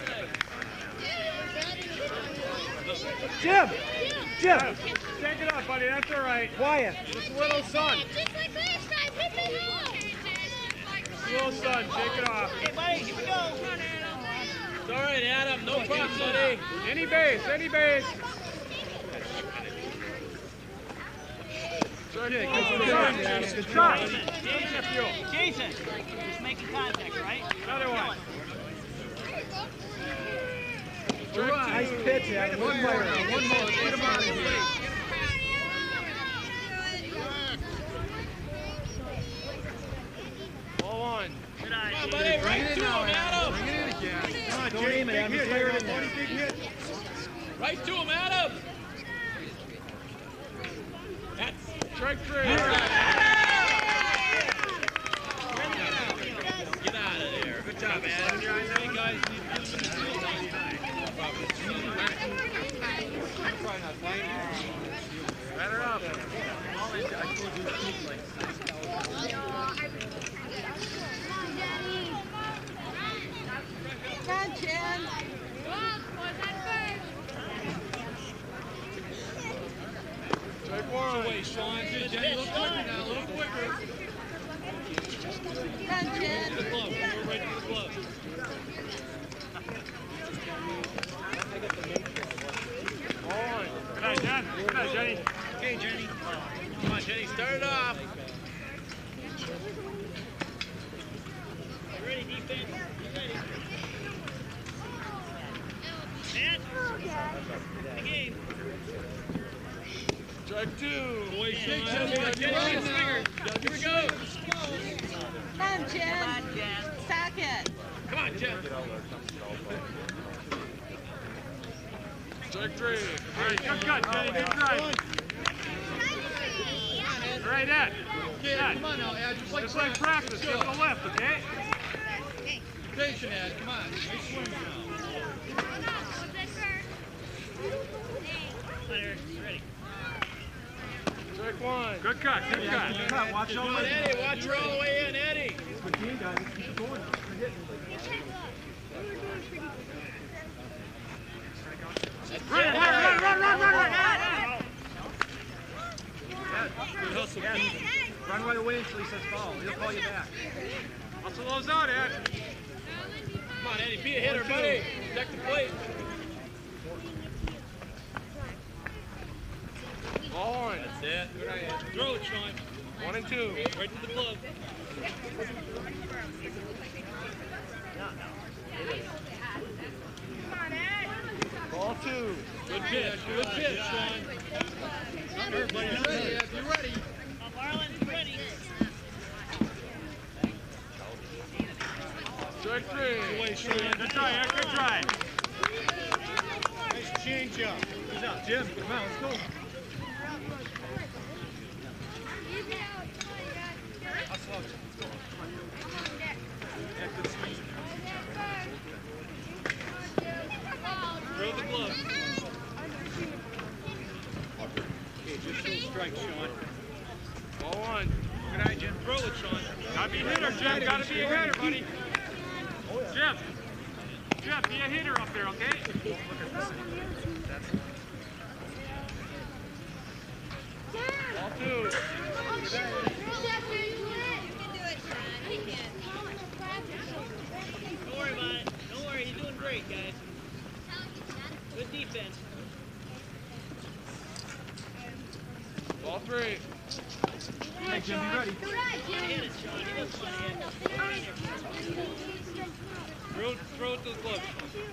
Jim! Jim! Take it up, buddy. That's all right. Wyatt! Just a little sun. Just like last time. Hit me home. Little sun. Shake it off. Okay, buddy, here we go. It's all right, Adam. No problem, buddy. Any base. Any base. Good, Good good, shot. good, Adam. Good job. Jason, Jason, Jason, just making contact, right? Another one. Nice pitch, Adam. One more now. One more. Let's get him out of here. Right to him, Adam. That's strike three. Get out of there. Good job, Adam. Hey, guys. Batter up. Come on, Jen. Strike one. Away, Sean. Good, Jenny. A little quicker now. A little quicker. Come on, Jen. The glove. Go right to the glove. On. Good night, Jen. Good night, Jenny. Okay, Jenny. Come on, Jenny. Start it off. You ready, defense? You ready? Matt? The game. Strike two. Away, Sean. Jenny, Jenny, Jenny, Jenny, Jenny, Jenny. Here we go. Come on, Jen. Sack it. Come on, Jen. Strike three. All right, good cut, Jenny. Good drive. All right, Ed. Okay, Ed. come on now, Ed. Just like Just like practice. Give it a lift, okay? Patient, Ed. Come on. Nice swing now. Hunter, you ready? Strike one. Good cut. Good cut. Good cut. Watch all the Come on, way. Eddie. Watch her all the way in, Eddie. Good team, guys. Let's keep it going. Keep hitting. Run, run, run, run, run, run, run. Good hustle. Ed, run right away until he says foul. He'll call you back. Hustle those out, Ed. Come on, Eddie. Be a hitter, buddy. Protect the plate. Ball on. That's it. Throw it, Sean. One and two. Right to the glove. Ball two. Good pitch. Good pitch, Sean. Everybody, You're ready, Ed. You're ready. Uh, Marlon, ready? Strike three. Away, Sean. Good try, Ed. Good try. Nice change up. Good job, Jim. Come on, let's go. Hustle up. Let's go. Yeah, good swing. Throw the glove. Okay, just little strike, Sean. Ball one. Good night, Jim. Throw it, Sean. Gotta be a hitter, Jim. Gotta be a hitter, buddy. Jim. Jim, be a hitter up there, okay? Ball two. Don't worry about it. Don't worry, you're doing great, guys. Good defense. Ball three. Hey, Jim, be ready. Hit it, Sean. He doesn't want to hit it. Throw, throw it to the glove.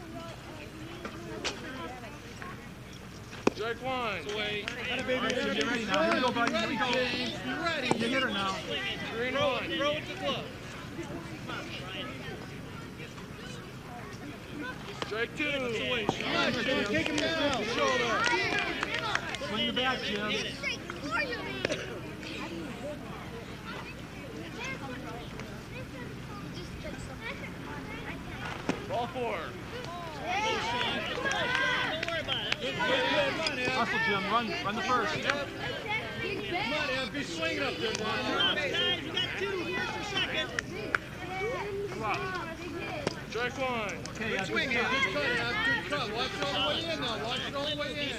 Strike one. It's away. All right, Jim, you're ready now. Here we go, buddy. Here we go. Be ready. You're hitter now. Three and Throw one. it. Throw it to the glove. Strike two. It's away, Come Sean. on, Jim. Take him down. Shoulder. Swing your back, Jim. Ball four. Don't worry about it. Good, good, good. Come on, Ed. Hustle, Jim. Run. Run the first. Come on, Ed. Be swinging up there, man. Guys, we got two. Here's the second. Come on. Strike one. Okay, Good uh, swing, good Ed. cut. Good cut, Ed. Good cut. Watch it all the way in now. Watch it all the way in.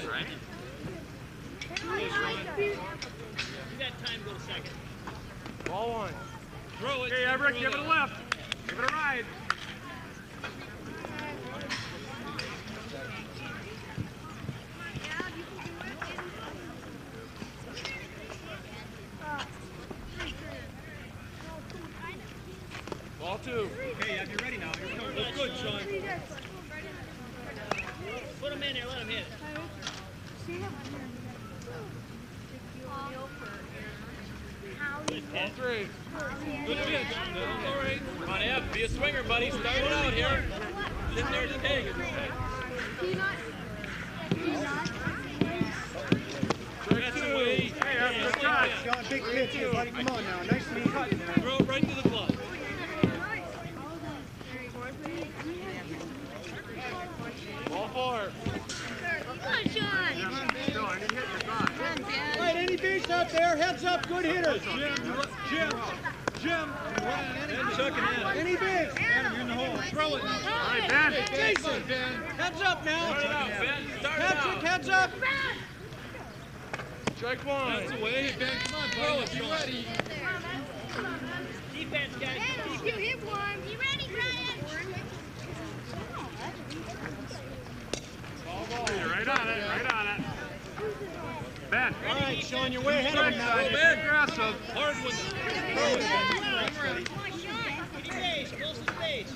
You got time to go to second. Ball one. Throw it. Okay, Everett, Throw give it a lift. Give it a ride. Ball two. Okay, yeah, you're ready now. Here we go. Look good, Sean. Put him in there. Let him hit it. Ball three. Good pitch. That's all right. Come on, Ed. Be a swinger, buddy. Start it out here. Sitting there today. That's the way. Hey, that's a good catch. Got a big pitch here, buddy. Come on now. Nice and cut. Throw it right to the glove. Ball four. Good shot. Still, I didn't hit your shot. All right, any base out there, heads up, good hitters. Jim, Jim, Jim. And Chuck and Adam. Any base. Adam, you're in the hole. Throw it. All right, Ben. Jason, heads up now. Start it out, Ben. Start it Patrick, out. heads up. Strike one. That's the way. Ben, come on, throw it. Be ready. Defense, guys. You hit one. You ready, Brian? You're right on it, right on it. Ben. All right, Sean, you're way ahead of him now. Go, Ben. Aggressive. Hard one. Pretty base, close to space.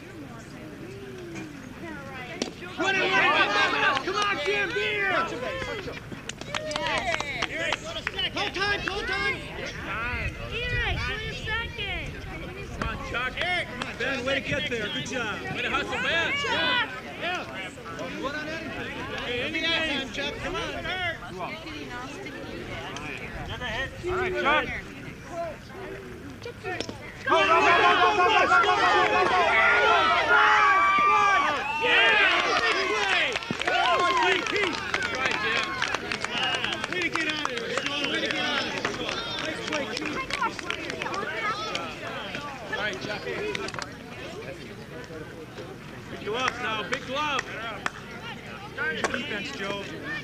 Put it in. Come on, Jim, be here. Touch a base, touch him. Go time, go time. Eric, wait a second. Come on, Chuck. Eric. Ben, way to get there. Good job. Way to hustle, Ben. Chuck. Yeah. What on anything? Hey, any game. Chuck, come on. Another hit. All right, Chuck. Go, go, go, go, go, go, go, go, go, Way to get out of here, Sean. Way to get out of here. Nice play, Chief. All right, Chuck. Big glove now. Big glove. Good defense, Joe.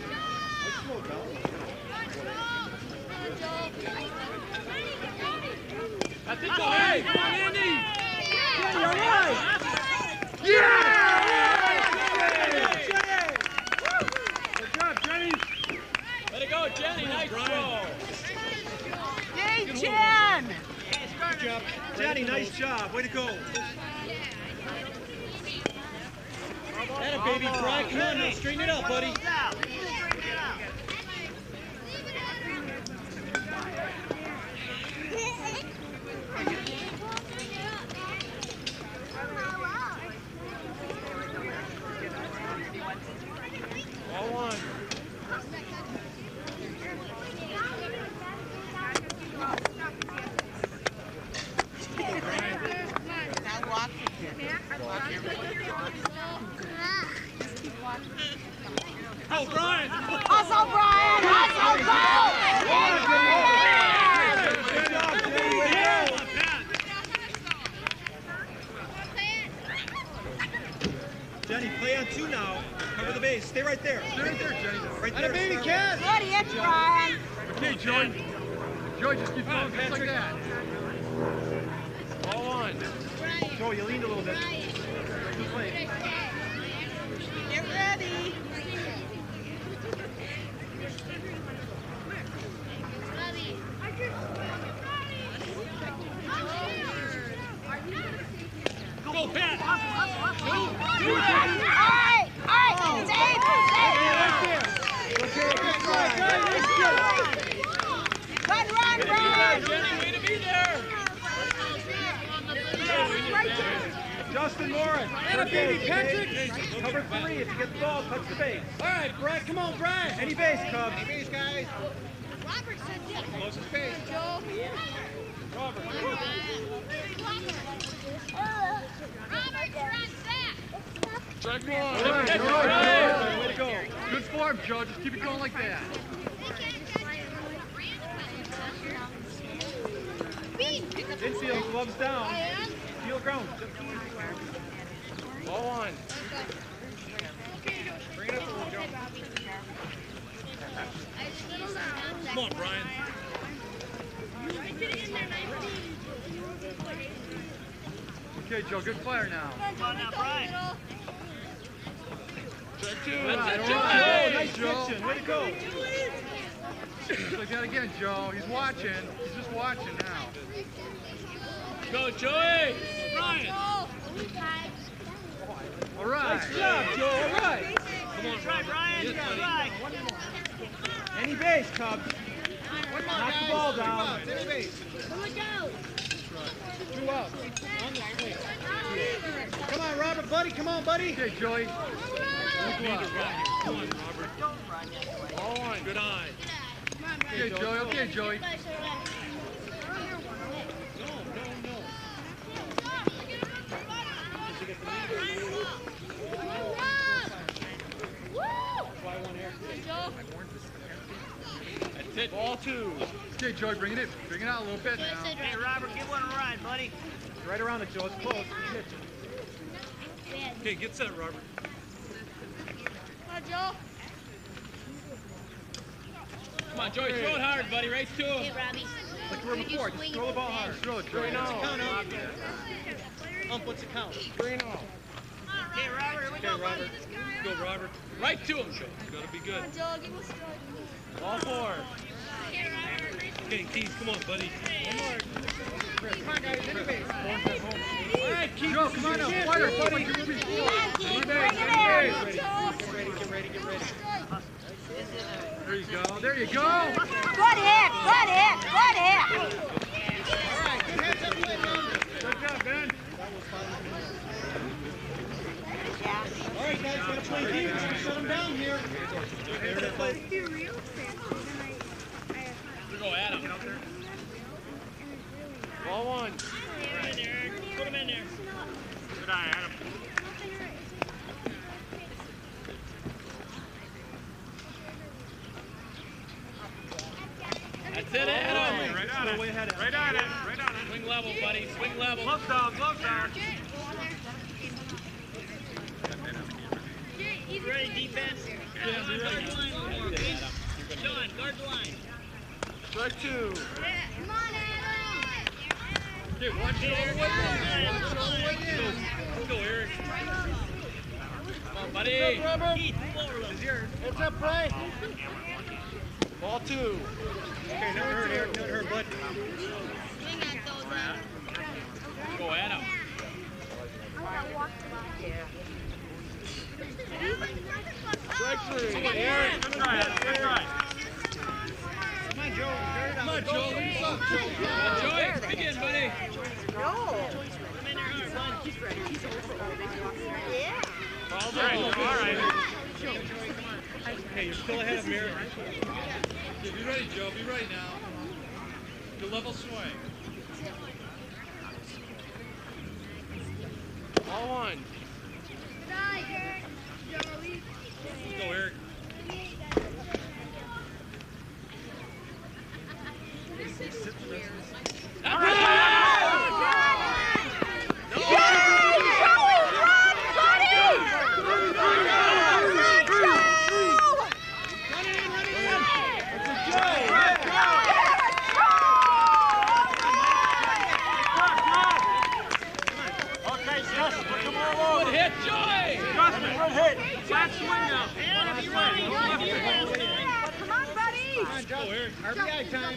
That's it, go ahead. Come on, Andy. Yeah, you're right. Yeah! Good job, Jenny. Let it go, Jenny. Nice throw. Good job. Jenny, nice job. Way to go. That a baby, Brian. Come on now, straighten it up, buddy. All one. Oh, Brian. Hustle, Brian! Hustle, Good job, Jenny. Way to go. Jenny, play on two now. Cover the base. Stay right there. Stay right there, Jenny. Right there. Baby, Ken. Good hit, Brian. Okay, Joey. Joey, just keep going just like that. All one. Joe, you leaned a little bit. Good play. Get ready. Go, Pat. All right, all right, Dave, Okay, good try. Nice job. good run, Brian. Jenny, way to be there. Justin Morris. And a baby, Patrick. Cover three. If you get the ball, touch the base. All right, Brian. Come on, Brian. Any base, Cubs. Any base, guys. Robert said yes. Close to space. Joe. Robert. Robert, you're on set. Strike one. All right, That's all right, right. Way to go. Good form, Joe. Just keep it going like that. Infield, gloves down. Field ground. All one. Bring it up a little, Joe. Come on, Brian. Okay, Joe. Good player now. Come on now, Brian. Strike two. All That's right, it, all Joe. right. Oh, nice Joe. pitching. Way to go. Just like that again, Joe. He's watching. He's just watching now. Go, Joey. Brian. All right. Nice job, Joe. All right. Come on, Try, Brian. Yes, buddy. Try. Any base, Cubs. Knock the ball down. Here we go. Two out. Come on, Robert, buddy. Come on, buddy. Okay, Joey. All right. Come on, Robert. Ball one. Good eye. Okay, Joey. Okay, Joey. No, no, no. That's it. Ball two. Okay, Joey, bring it in. Bring it out a little bit now. Hey, Robert, give one a ride, buddy. Right around it, Joe. It's close. Okay, get set, Robert. Come on, Joey, throw it hard, buddy. Right to him. Robbie. Like we were before. Just throw the ball hard. Throw it, Joey. Ump, what's the count? Three and all. Okay, Robert, here we go, buddy. Go, Robert. Right to him, Joe. Gotta be good. Ball four. Okay, Keith, come on, buddy. Come on, guys. All right, keep Joe, come on now. Fire, buddy. Get ready. Get ready, get ready, get ready. There you go. There you go. Good hit, good hit, good hit. All right, good hits, everybody. Good job, Ben. All right, guys, gotta play defense. Shut them down here. Here go Adam. Ball one. Put him in there. Good eye, Adam. That's it, Adam. Right on it. Right on it. Right on it. Swing level, buddy. Swing level. Gloves down, gloves down. Ready, defense. Guard the line a little more, okay? Sean, guard the line. Strike two. Come on, Adam. Dude, watch it all the way in. Watch it all the way in. Let's go, Eric. Come on, buddy. Keith, move over a little. It's up, play. Ball two. Okay, not hurt, Eric. Not hurt, bud. Swing at those. Go, Adam. Strike three. Eric, good try. Good try. Come on, Joe. Come on, Joe. What's up, Joe? Come on, Joey. Dig in, buddy. All right. All right. Okay, you're still ahead of me, Eric. Okay, be ready, Joe. Be ready now. The level swing. Ball one. Go, Eric. Good hit, Joey! Justin, good hit. Flat swing now. Adam, you ready? Come on, buddy. Come on, Joe. R B I time.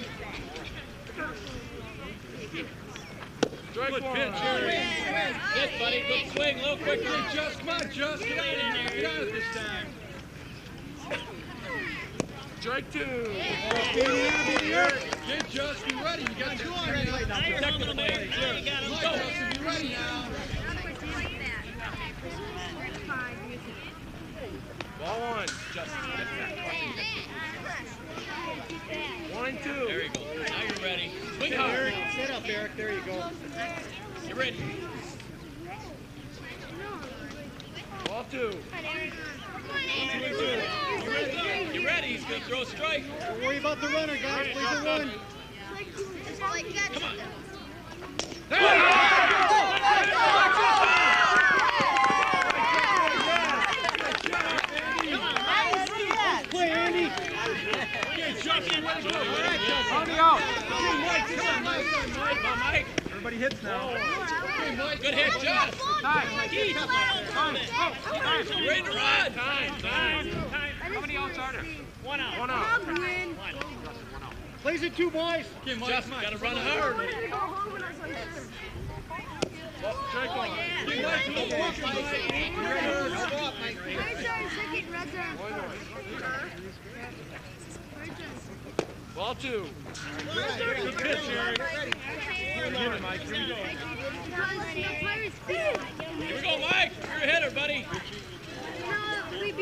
Strike Good one. pitch, Eric. Hit, buddy. Good swing. A little quickly. Just, come on, Just. Get out of there. Get out of this time. Strike two. Get Just. Be ready. You got two on right now. Now you're Protect humming the them, Eric. Now you got Go, him. Justin. Be ready now. Ball one. Justin, get that. One and two. There you go. Now you're ready. Swing Eric, hard. sit up, Eric. There you go. Get ready. Ball two. You ready? He's going to throw a strike. Don't worry about the runner, guys. Play the run. Come on. Play, Andy. Okay, Justin. All right, Justin. On the out. Come on, Mike. Come on, Mike. Everybody hits now. Okay, Mike. Good hit, Just. Time. Keith. Time. You ready to run? Time. Time. How many outs are there? One out. One out. Plays it two, boys. Okay, Mike. Just got to run hard. Strike one. Okay, Mike. Go quick, Mike. Ball two. Good pitch, Eric. Hit it, Mike. Here we go. Here we go, Mike. You're a hitter, buddy. We beat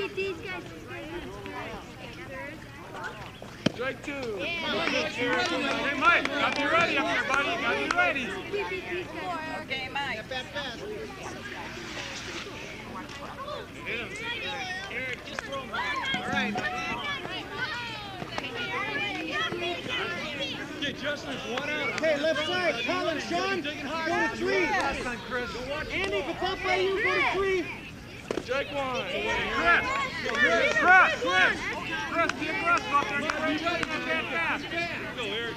Strike two. Hey, Mike, gotta be ready up here, buddy. Gotta be ready. Okay, Mike. Hit him. Eric, just throw him back. All right. Okay, Justin, one out. Okay, left side. Colin, Sean, go to three. Last time, Chris. Andy, if it's up by you, go to three. Strike one. Chris. Chris. Chris. Chris. Chris, be aggressive up there. Get ready to get that fast. Go, Eric.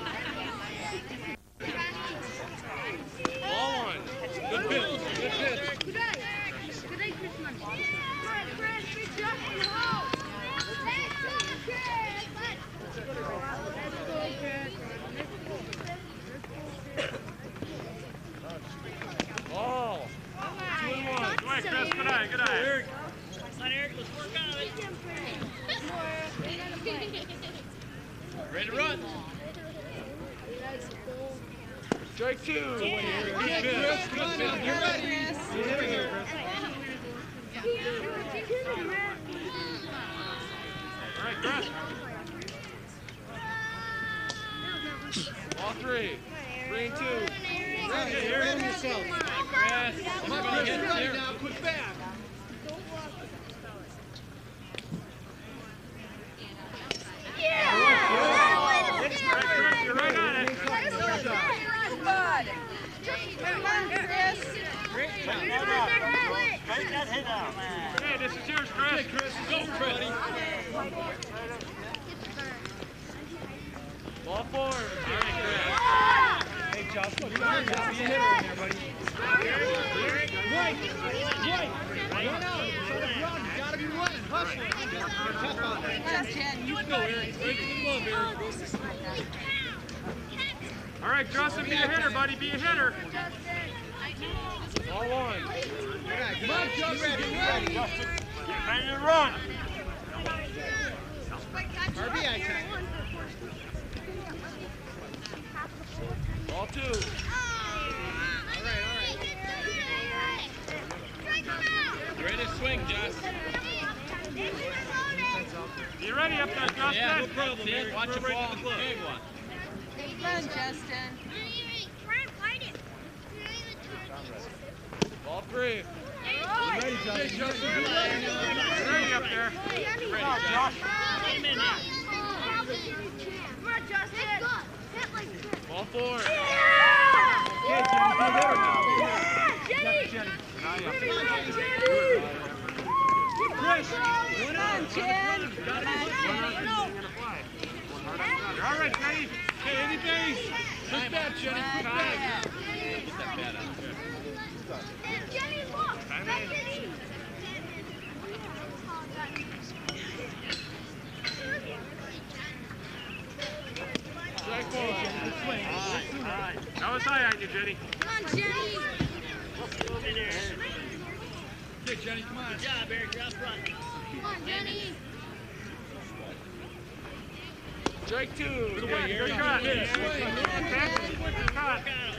Ball one. Good pitch. Good pitch. Good day. Good day, Chris. Chris, Chris, we just in the house. Let's go, Chris. Ball. Two and one. Go ahead, Chris. Good eye. Good eye. Eric. Come on, Eric, let's work on it. Ready to run. Strike two. Good pitch. Good pitch. You're ready. All right, Chris. Ball three. Three and two. Ready, Eric. yourself. Chris. Come on, Chris, you're ready now. Put back. You're right on it. Good. Come on, Chris. Straighten that hit out, man. Hey, this is yours, Chris. Hey, Chris. Go, Chris. Ball four. All right, Chris. Hey, Josh, look, you're going to be a hitter in there, buddy. Right, right. Run out. Try to run. You got to be running. Hustling. You're tough out there. Yes, Jen, you Go, Eric. Break the glove, Eric. All right, Justin, be a hitter, buddy. Be a hitter. Ball one. Come on, Justin. Get ready. Ready to run. R B I time. Ball two. All right, all right. Ready to swing, Josh. Be ready up there, Justin. Yeah, no problem, Eric. Watch the ball. Big one. Come on, Justin. Ball three. Ready, Justin. Hey, Justin, be ready now. Be ready up there. Ready, Josh. Ball four. Okay, Jenny, be a hitter now. Jenny. Jenny. Chris. Come on, Jen. You're all right, Jenny. Okay, any base. Put that, Jenny. Put that. Get that bat out. Time in. Strike one. That was high on you, Jenny. Come on, Jenny. Okay, Jenny, come on. Good job, Eric. You're up front. Come on, Jenny. Strike two. Good away, Good Eric. cut. Good Good swing. cut.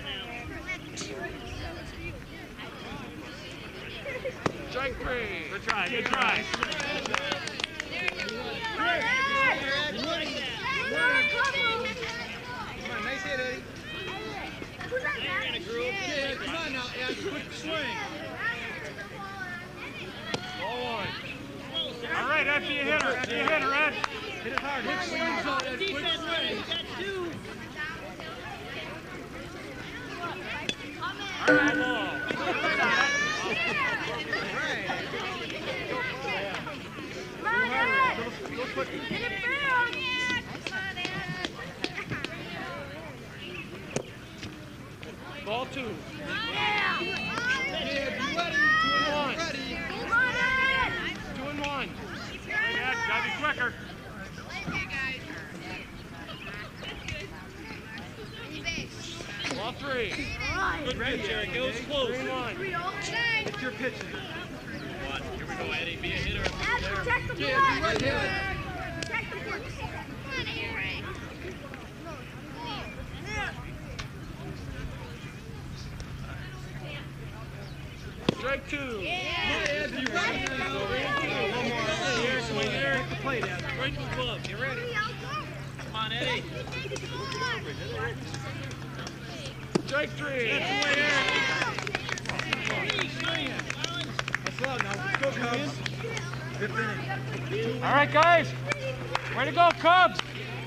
Strike three. Good try. Good try. Come on, nice hit, Eddie. Yeah, come on now, Ed. Quick swing. Ball one. All right, Ed, be a hitter. Be a hitter, Ed. Hit it hard. Quick swing, Ed. Quick swing. All right, ball. Ball two. Yeah, be ready. Two and one. Ready. Two and one. All right, Ed, gotta be quicker. Ball three. Good pitch, Eric. It was close. Three and one. It's your pitching. One. Here we go, Eddie. Be a hitter up there. Protect the Yeah, be right here. Protect the blood. Come on, Eric. Strike two. Yeah. Ed, be ready. One more. Eric, swing, Eric. The plate, Ed. Right to the glove. Get ready. Come Come on, Sean, Eddie. Strike three. That's the way, Eric. That's loud now. Let's go, Cubs. Fifth inning. All right, guys. Way to go, Cubs.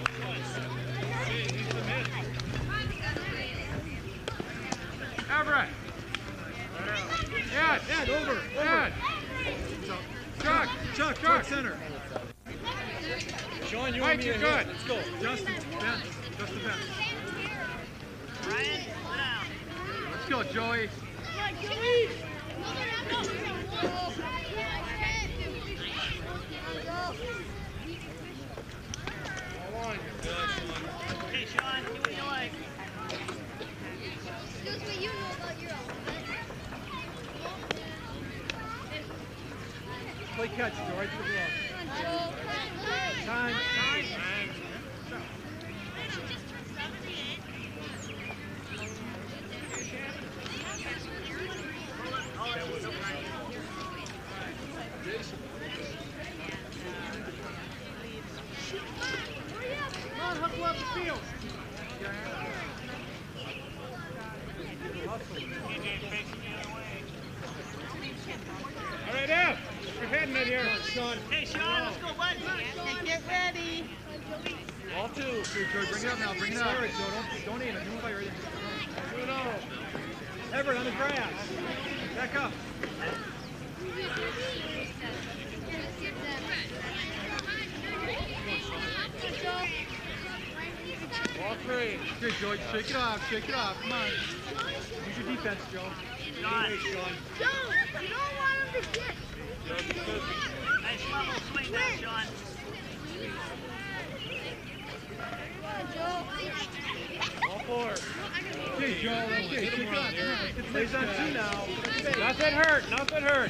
Everett. Ed. Ed, over. Over. Ed. Chuck. Chuck, Chuck, center. Sean, you Mike, and me you're are good. hit. Let's go. Justin, Ben. Justin, Ben. Ryan, sit down. Let's go, Joey. Hey, Sean, do what you like. Excuse me, you know about your own. Play catch, Joe, right to the glove. Time. Come on, hustle up the field. All right, Ev. You're heading it here. Sean. Hey, Sean, let's go, bud. Get ready. Ball two. Here, George, bring it up now. Bring it up. Fire it, Joe. Don't, don't aim it. Move by your end. Everett on the grass. Back up. Ball three. Here, George, shake it off. Shake it off. Come on. Use your defense, Joe. Sean. Hey, Sean. Don't! You don't want him to get. Nice level swing there, Sean. Ball four. Okay, Joe. Okay, shake it off. Come on. It plays on two now. Nothing hurt. Nothing hurt.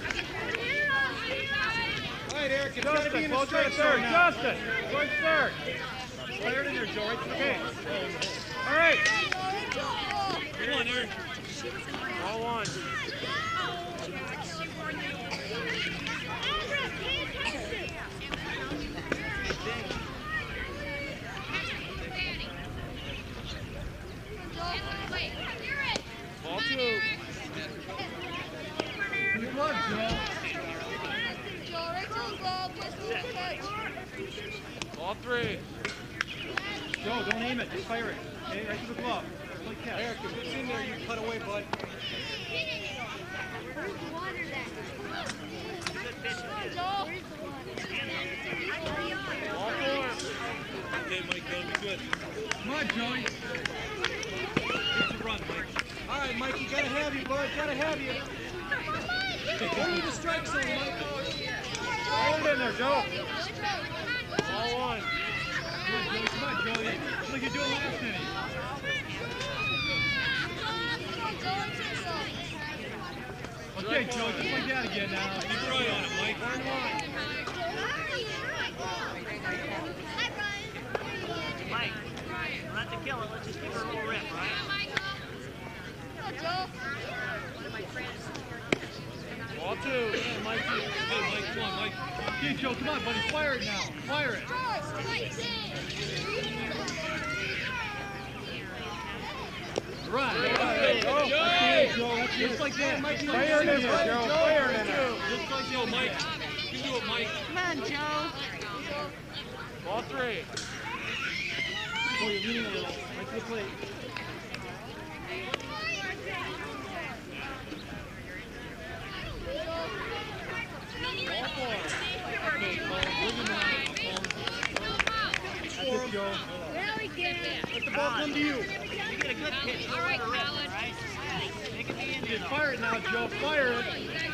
All right, Eric. It's got to be Justin, in the ball to strike the zone third. now. Justin, going third. Fire it in there, Joe. Right to the Okay. ball. All right. Come on, Eric. Ball one. Ball two. Good luck, Joe. Ball three. Joe, don't aim it. Just fire it. Okay, right to the glove. Play catch. Eric, if it's in there, you cut away, bud. Ball four. Okay, Mike, that'll be good. Come on, Joey. It's a run, Mike. All right, Mike, you gotta have you, bud. Gotta have you. Only the strike zone, Mike. Hold it in there, Joe. Ball one. Come on, Joey. Come on, Joey. Just like you're doing last inning. Okay, Joe, just like that again now. Keep your eye on it, Mike. Mike, not to kill it, let's just give her a little rip, right? Ball two. Hey, Mike, come on, Mike. Okay, Joe, come on, buddy. Fire it now. Fire it. Right. Hey, Joe. Joe. Okay, Joe. That's just like that. Mike, you Fire it in there, Joe. Fire it in there. Just like yo, Mike. You do it, Mike. Come on, Joe. Ball three. Oh, you're leaning a little. Right to the plate. Ball four. That's it, Joe. Let the ball come to you. You get a good pitch, all right, right? Make it be in there, though. Fire it now, Joe. Fire it.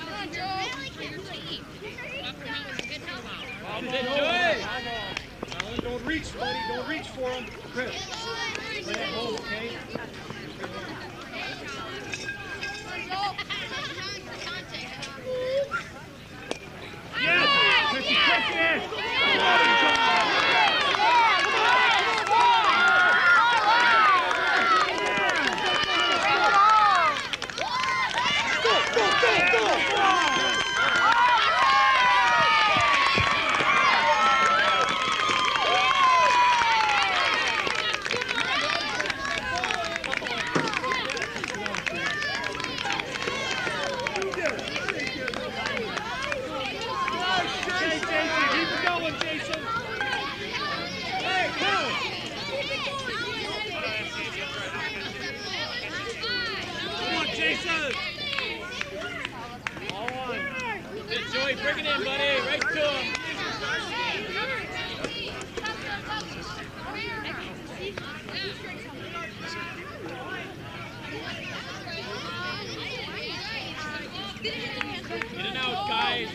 Ball That's it, four. Joey. Alan, don't reach, buddy. Don't reach for him. Chris, play at home, okay? Yes! Catch it, catch it! Aces! All one. Hey, Joey, bring it in, buddy. Right to him. In and out, guys.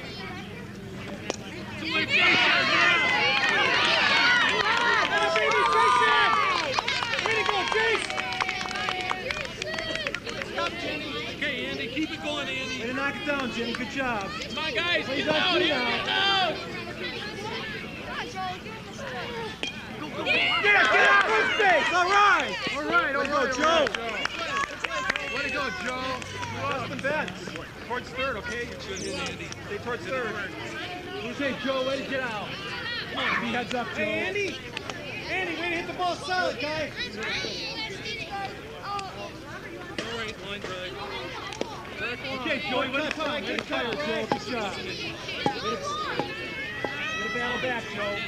Okay, Andy, keep it going, Andy. Way to knock it down, Jimmy. Good job. Come on, guys. Plays Get on out, two Andy. now. Get out. Get out, get out, first base. All right. All right, all right, Joe. Way to go, Joe. Justin Betts. Towards third, okay? You're good, Andy. Stay towards third. Hey, Joe, way to get out. Come on, be heads up, Joe. Hey, Andy. Andy, way to hit the ball solid, guy. All right, line break. Okay, Joey, way to come. Way to fire, Joe. Good job. Way to battle back, Joe.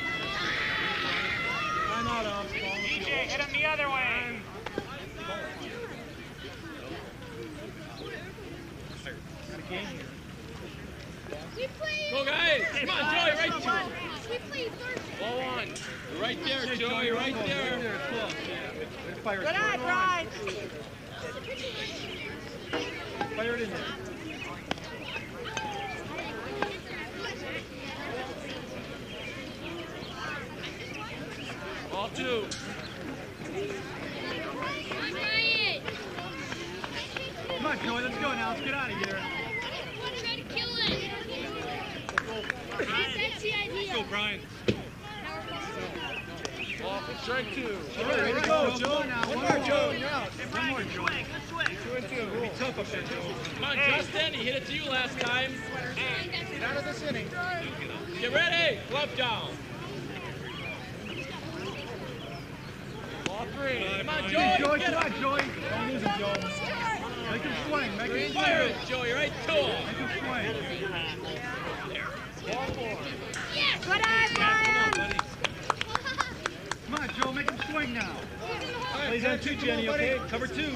Time out, Arms. D J, hit him the other way. Got a game here. Go, guys. Come on, Joey, right to him. We played Thursday. Ball one. You're right there, Joey, right there. Way to fire it. Good eye, Brian. Fire it in there. Ball two. Come on, Joey, let's go now. Let's get out of here. Try to kill it. That's the idea. Go, Brian. Ball for strike two. All right, way to go, Joe. One more, Joe. You're out. One more, Joey. Good swing. Two and two. It'll be tough up there, Joe. Come on, Justin. He hit it to you last time. Get out of this inning. Get ready. Glove down. Ball three. Come on, Hey, Joey. Joey, Get come it. on, Joey. Don't lose him, Joe. Make him swing. Make him Fire swing. it, Joey. Right to him. Make him swing. Ball four. Yes. Good eye, Come Brian. on, buddy. Come on, Joe. Make him swing now. right, Plays on two, Jenny, okay? Cover two.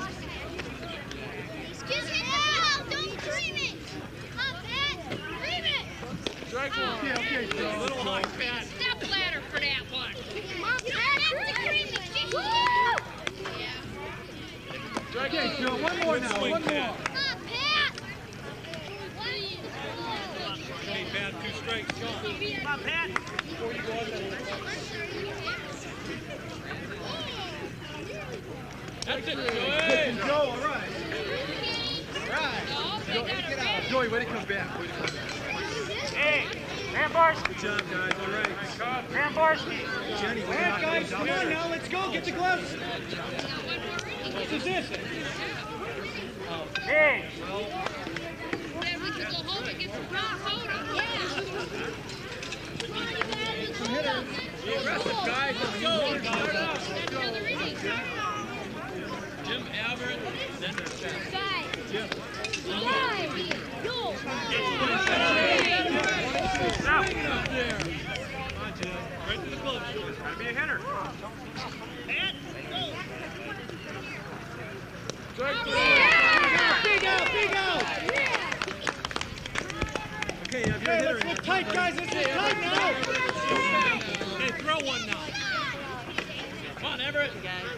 Just hit the ball. Don't dream it. Come on, Pat. Dream it. Strike one. Okay, okay, Joe. Little high, Pat. Step ladder for that one. Come on, Pat. Dream it. Strike Okay, two. Joe. One more now. Swing, One more. Pat. Come on, Pat. Hey, Pat, two strikes. Go. Come on, Pat. Before you go out there. That's it, Good, Joey. Joe. All right. All right. Joe, get out. Joey, way to come back. Way to come back. Hey, Ramborsky. Good job, guys. All right. Ramborsky. Jenny, way All to right, knock guys, it come down. on now, let's go. Get the gloves. What is this? Hey. Then we can go home and get some raw soda. Yeah. Be aggressive, guys. Let's go. Start up. Another inning. Jim Albert, then Pat. Guys. Jim. Guys. Go. Now. Up there. Come on, Jim. Right to the glove. Gotta be a hitter. Strike three. Big out, big out. Okay, now get a Hey, hitter let's in look there. tight, guys. Let's look tight now. Hey, throw one now. Come on, Everett.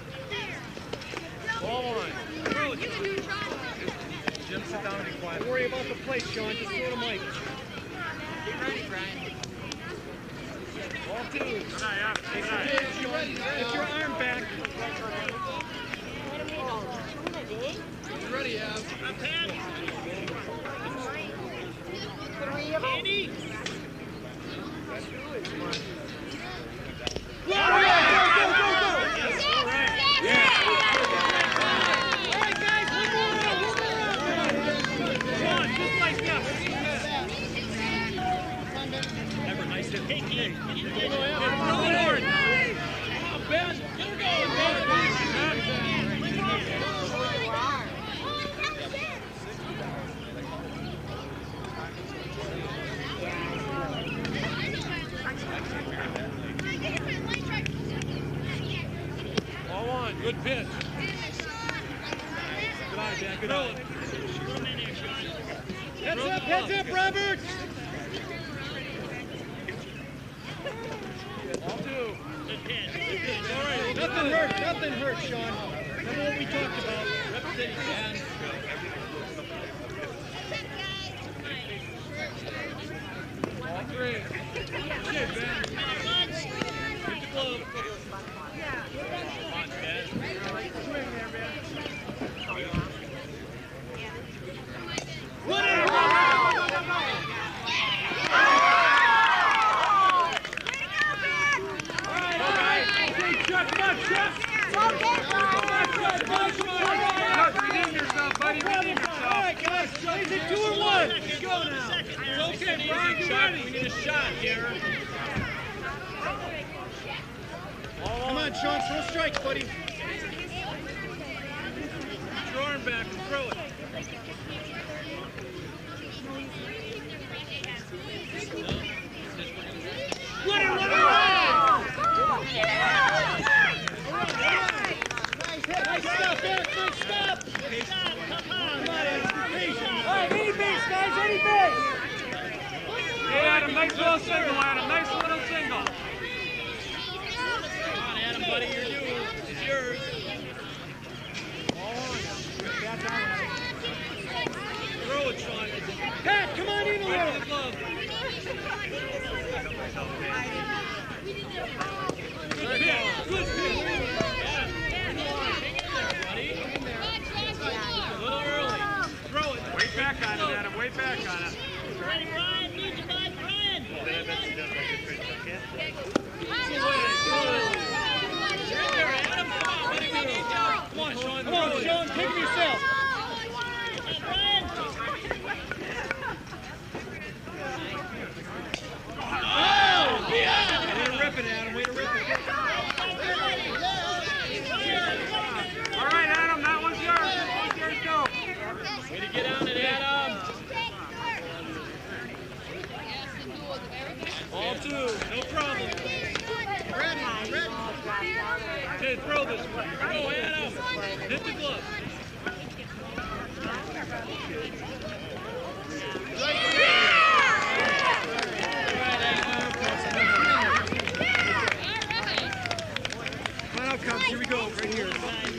Ball one. Jim, sit down and be quiet. Don't worry about the plate, Sean. Just throw the mic. Ball two. Get your, get your arm back. You ready, Av? I'm ten. Andy. Go, go, go, go, go. All right. All right, guys, one more round, one more round. Come on, just like that. Everett, nice hit. Hey, hey. Go, Everett. Throw it hard. Come on, Ben. Get her going, Ben. Good on. Heads up, heads up, Robert! All two. All right, nothing hurt, nothing hurt, Sean. Remember what we talked about? Representing Dan. All three. Shit, Ben. Get the glove. Come on, Ben. Swing there, Ben. Run it! Redeem yourself, buddy. Redeem yourself. All right, guys. Is it two or one? Go now. It's okay, Brian, get ready. We need a shot here. Come on, Sean. Throw strikes, buddy. Put your arm back and throw it. Run it, run it, run! Nice stuff, Eric. Nice stuff. Come on, Adam. Patient. All right, any base, guys. Any base. Hey, Adam, nice little single, Adam. Nice little single. Come on, Adam, buddy, you're due. It's yours. Throw it, Sean. Pat, come on in a Right little. to the glove. Good pitch. Good pitch. Adam, hang in there, buddy. A little early. Throw it. Wait back on it, Adam. Wait back on it. Ready, Brian? Need you back, Brian. You're in there, Adam. Come on, buddy. We need you. Come on, Sean. Come on, throw it. Sean. Take it yourself. Brian. Oh, yeah. Way to rip it, Adam. Way to rip it. All right, Adam, that one's yours. That one's yours, too. Way to get on it, Adam. All two. No problem. Ready, ready. Okay, throw this one. Go, Adam. Hit the glove. Final comes. Here we go. Right here.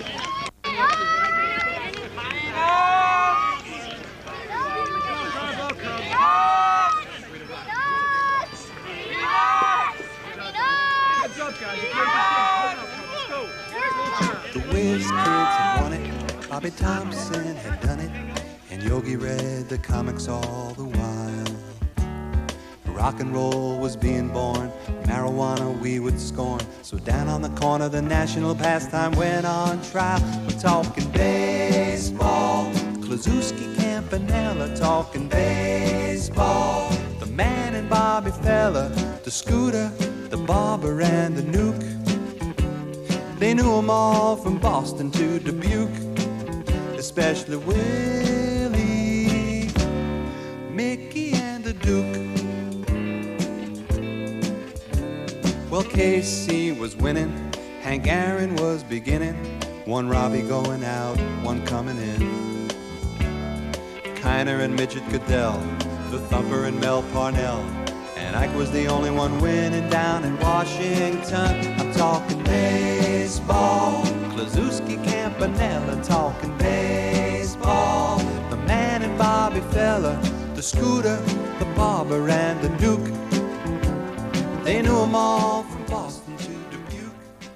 Heads up, guys. Let's go. The Wiz kids had won it, Bobby Thompson had done it, and Yogi read the comics all the while. Rock and roll was being born, marijuana we would scorn. So down on the corner the national pastime went on trial. We're talking baseball, Klazuski, Campanella, talking baseball. The man and Bobby Fella, the Scooter, the Barber and the Nuke. They knew 'em all from Boston to Dubuque, especially Willie, Mickey and the Duke. Well, K C was winning, Hank Aaron was beginning, one Robbie going out, one coming in. Kiner and Midget Goodell, the Thumper and Mel Parnell, and Ike was the only one winning down in Washington. I'm talking baseball, Klazuski, Campanella, talking baseball. The man and Bobby Fella, the Scooter, the Barber and the Duke. They knew 'em all from Boston to Dubuque.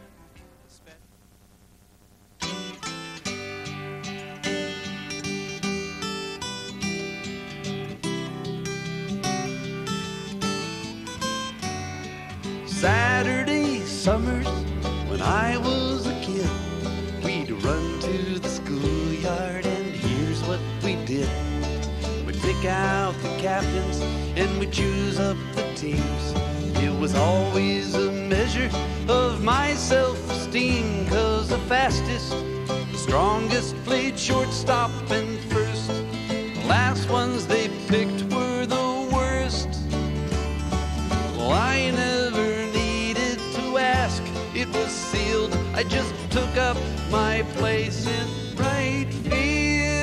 Saturday summers when I was a kid, we'd run to the schoolyard and here's what we did. We'd pick out the captains and we'd choose up the teams. It was always a measure of my self-esteem, 'cause the fastest, the strongest played shortstop and first. The last ones they picked were the worst. Well, I never needed to ask, it was sealed. I just took up my place in right field.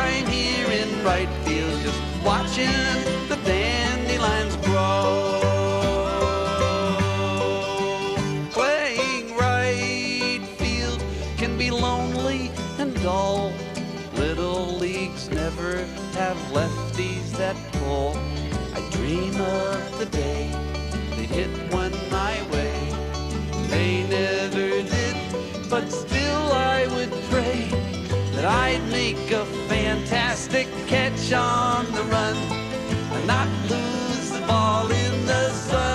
I'm here in right field, just watching the dandelions grow. Playing right field can be lonely and dull. Little leagues never have lefties that pull. I dream of the day they'd hit one my way. They never did, but still I would pray that I'd make a fantastic catch on the run and not lose the ball in the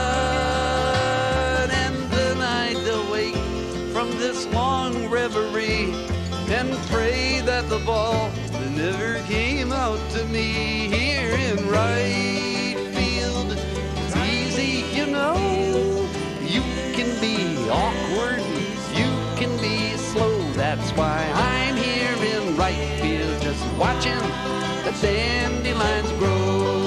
sun. And then I'd awake from this long reverie and pray that the ball never came out to me. Here in right field, it's easy, you know. You can be awkward, you can be slow. That's why I'm here in right field, just watching the dandelions grow.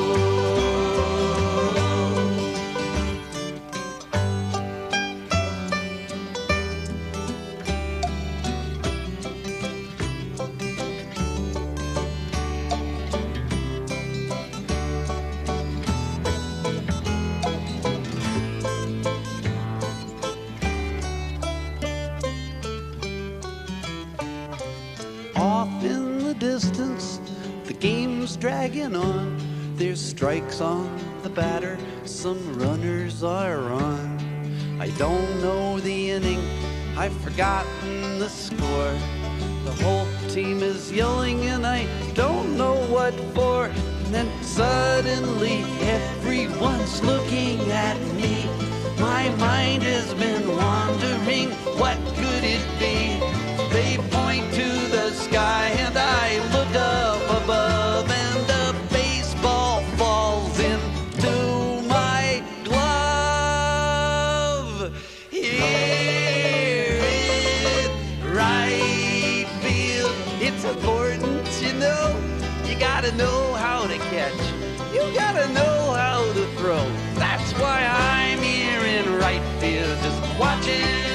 Off in the distance, the game's dragging on. There's strikes on the batter, some runners are on. I don't know the inning, I've forgotten the score. The whole team is yelling and I don't know what for. And then suddenly everyone's looking at me. My mind has been wandering, what could it be? They point to the sky and I look up above, and a baseball falls into my glove. Here in right field, it's important, you know. You gotta know how to catch, you gotta know how to throw. That's why I'm here in right field, just watching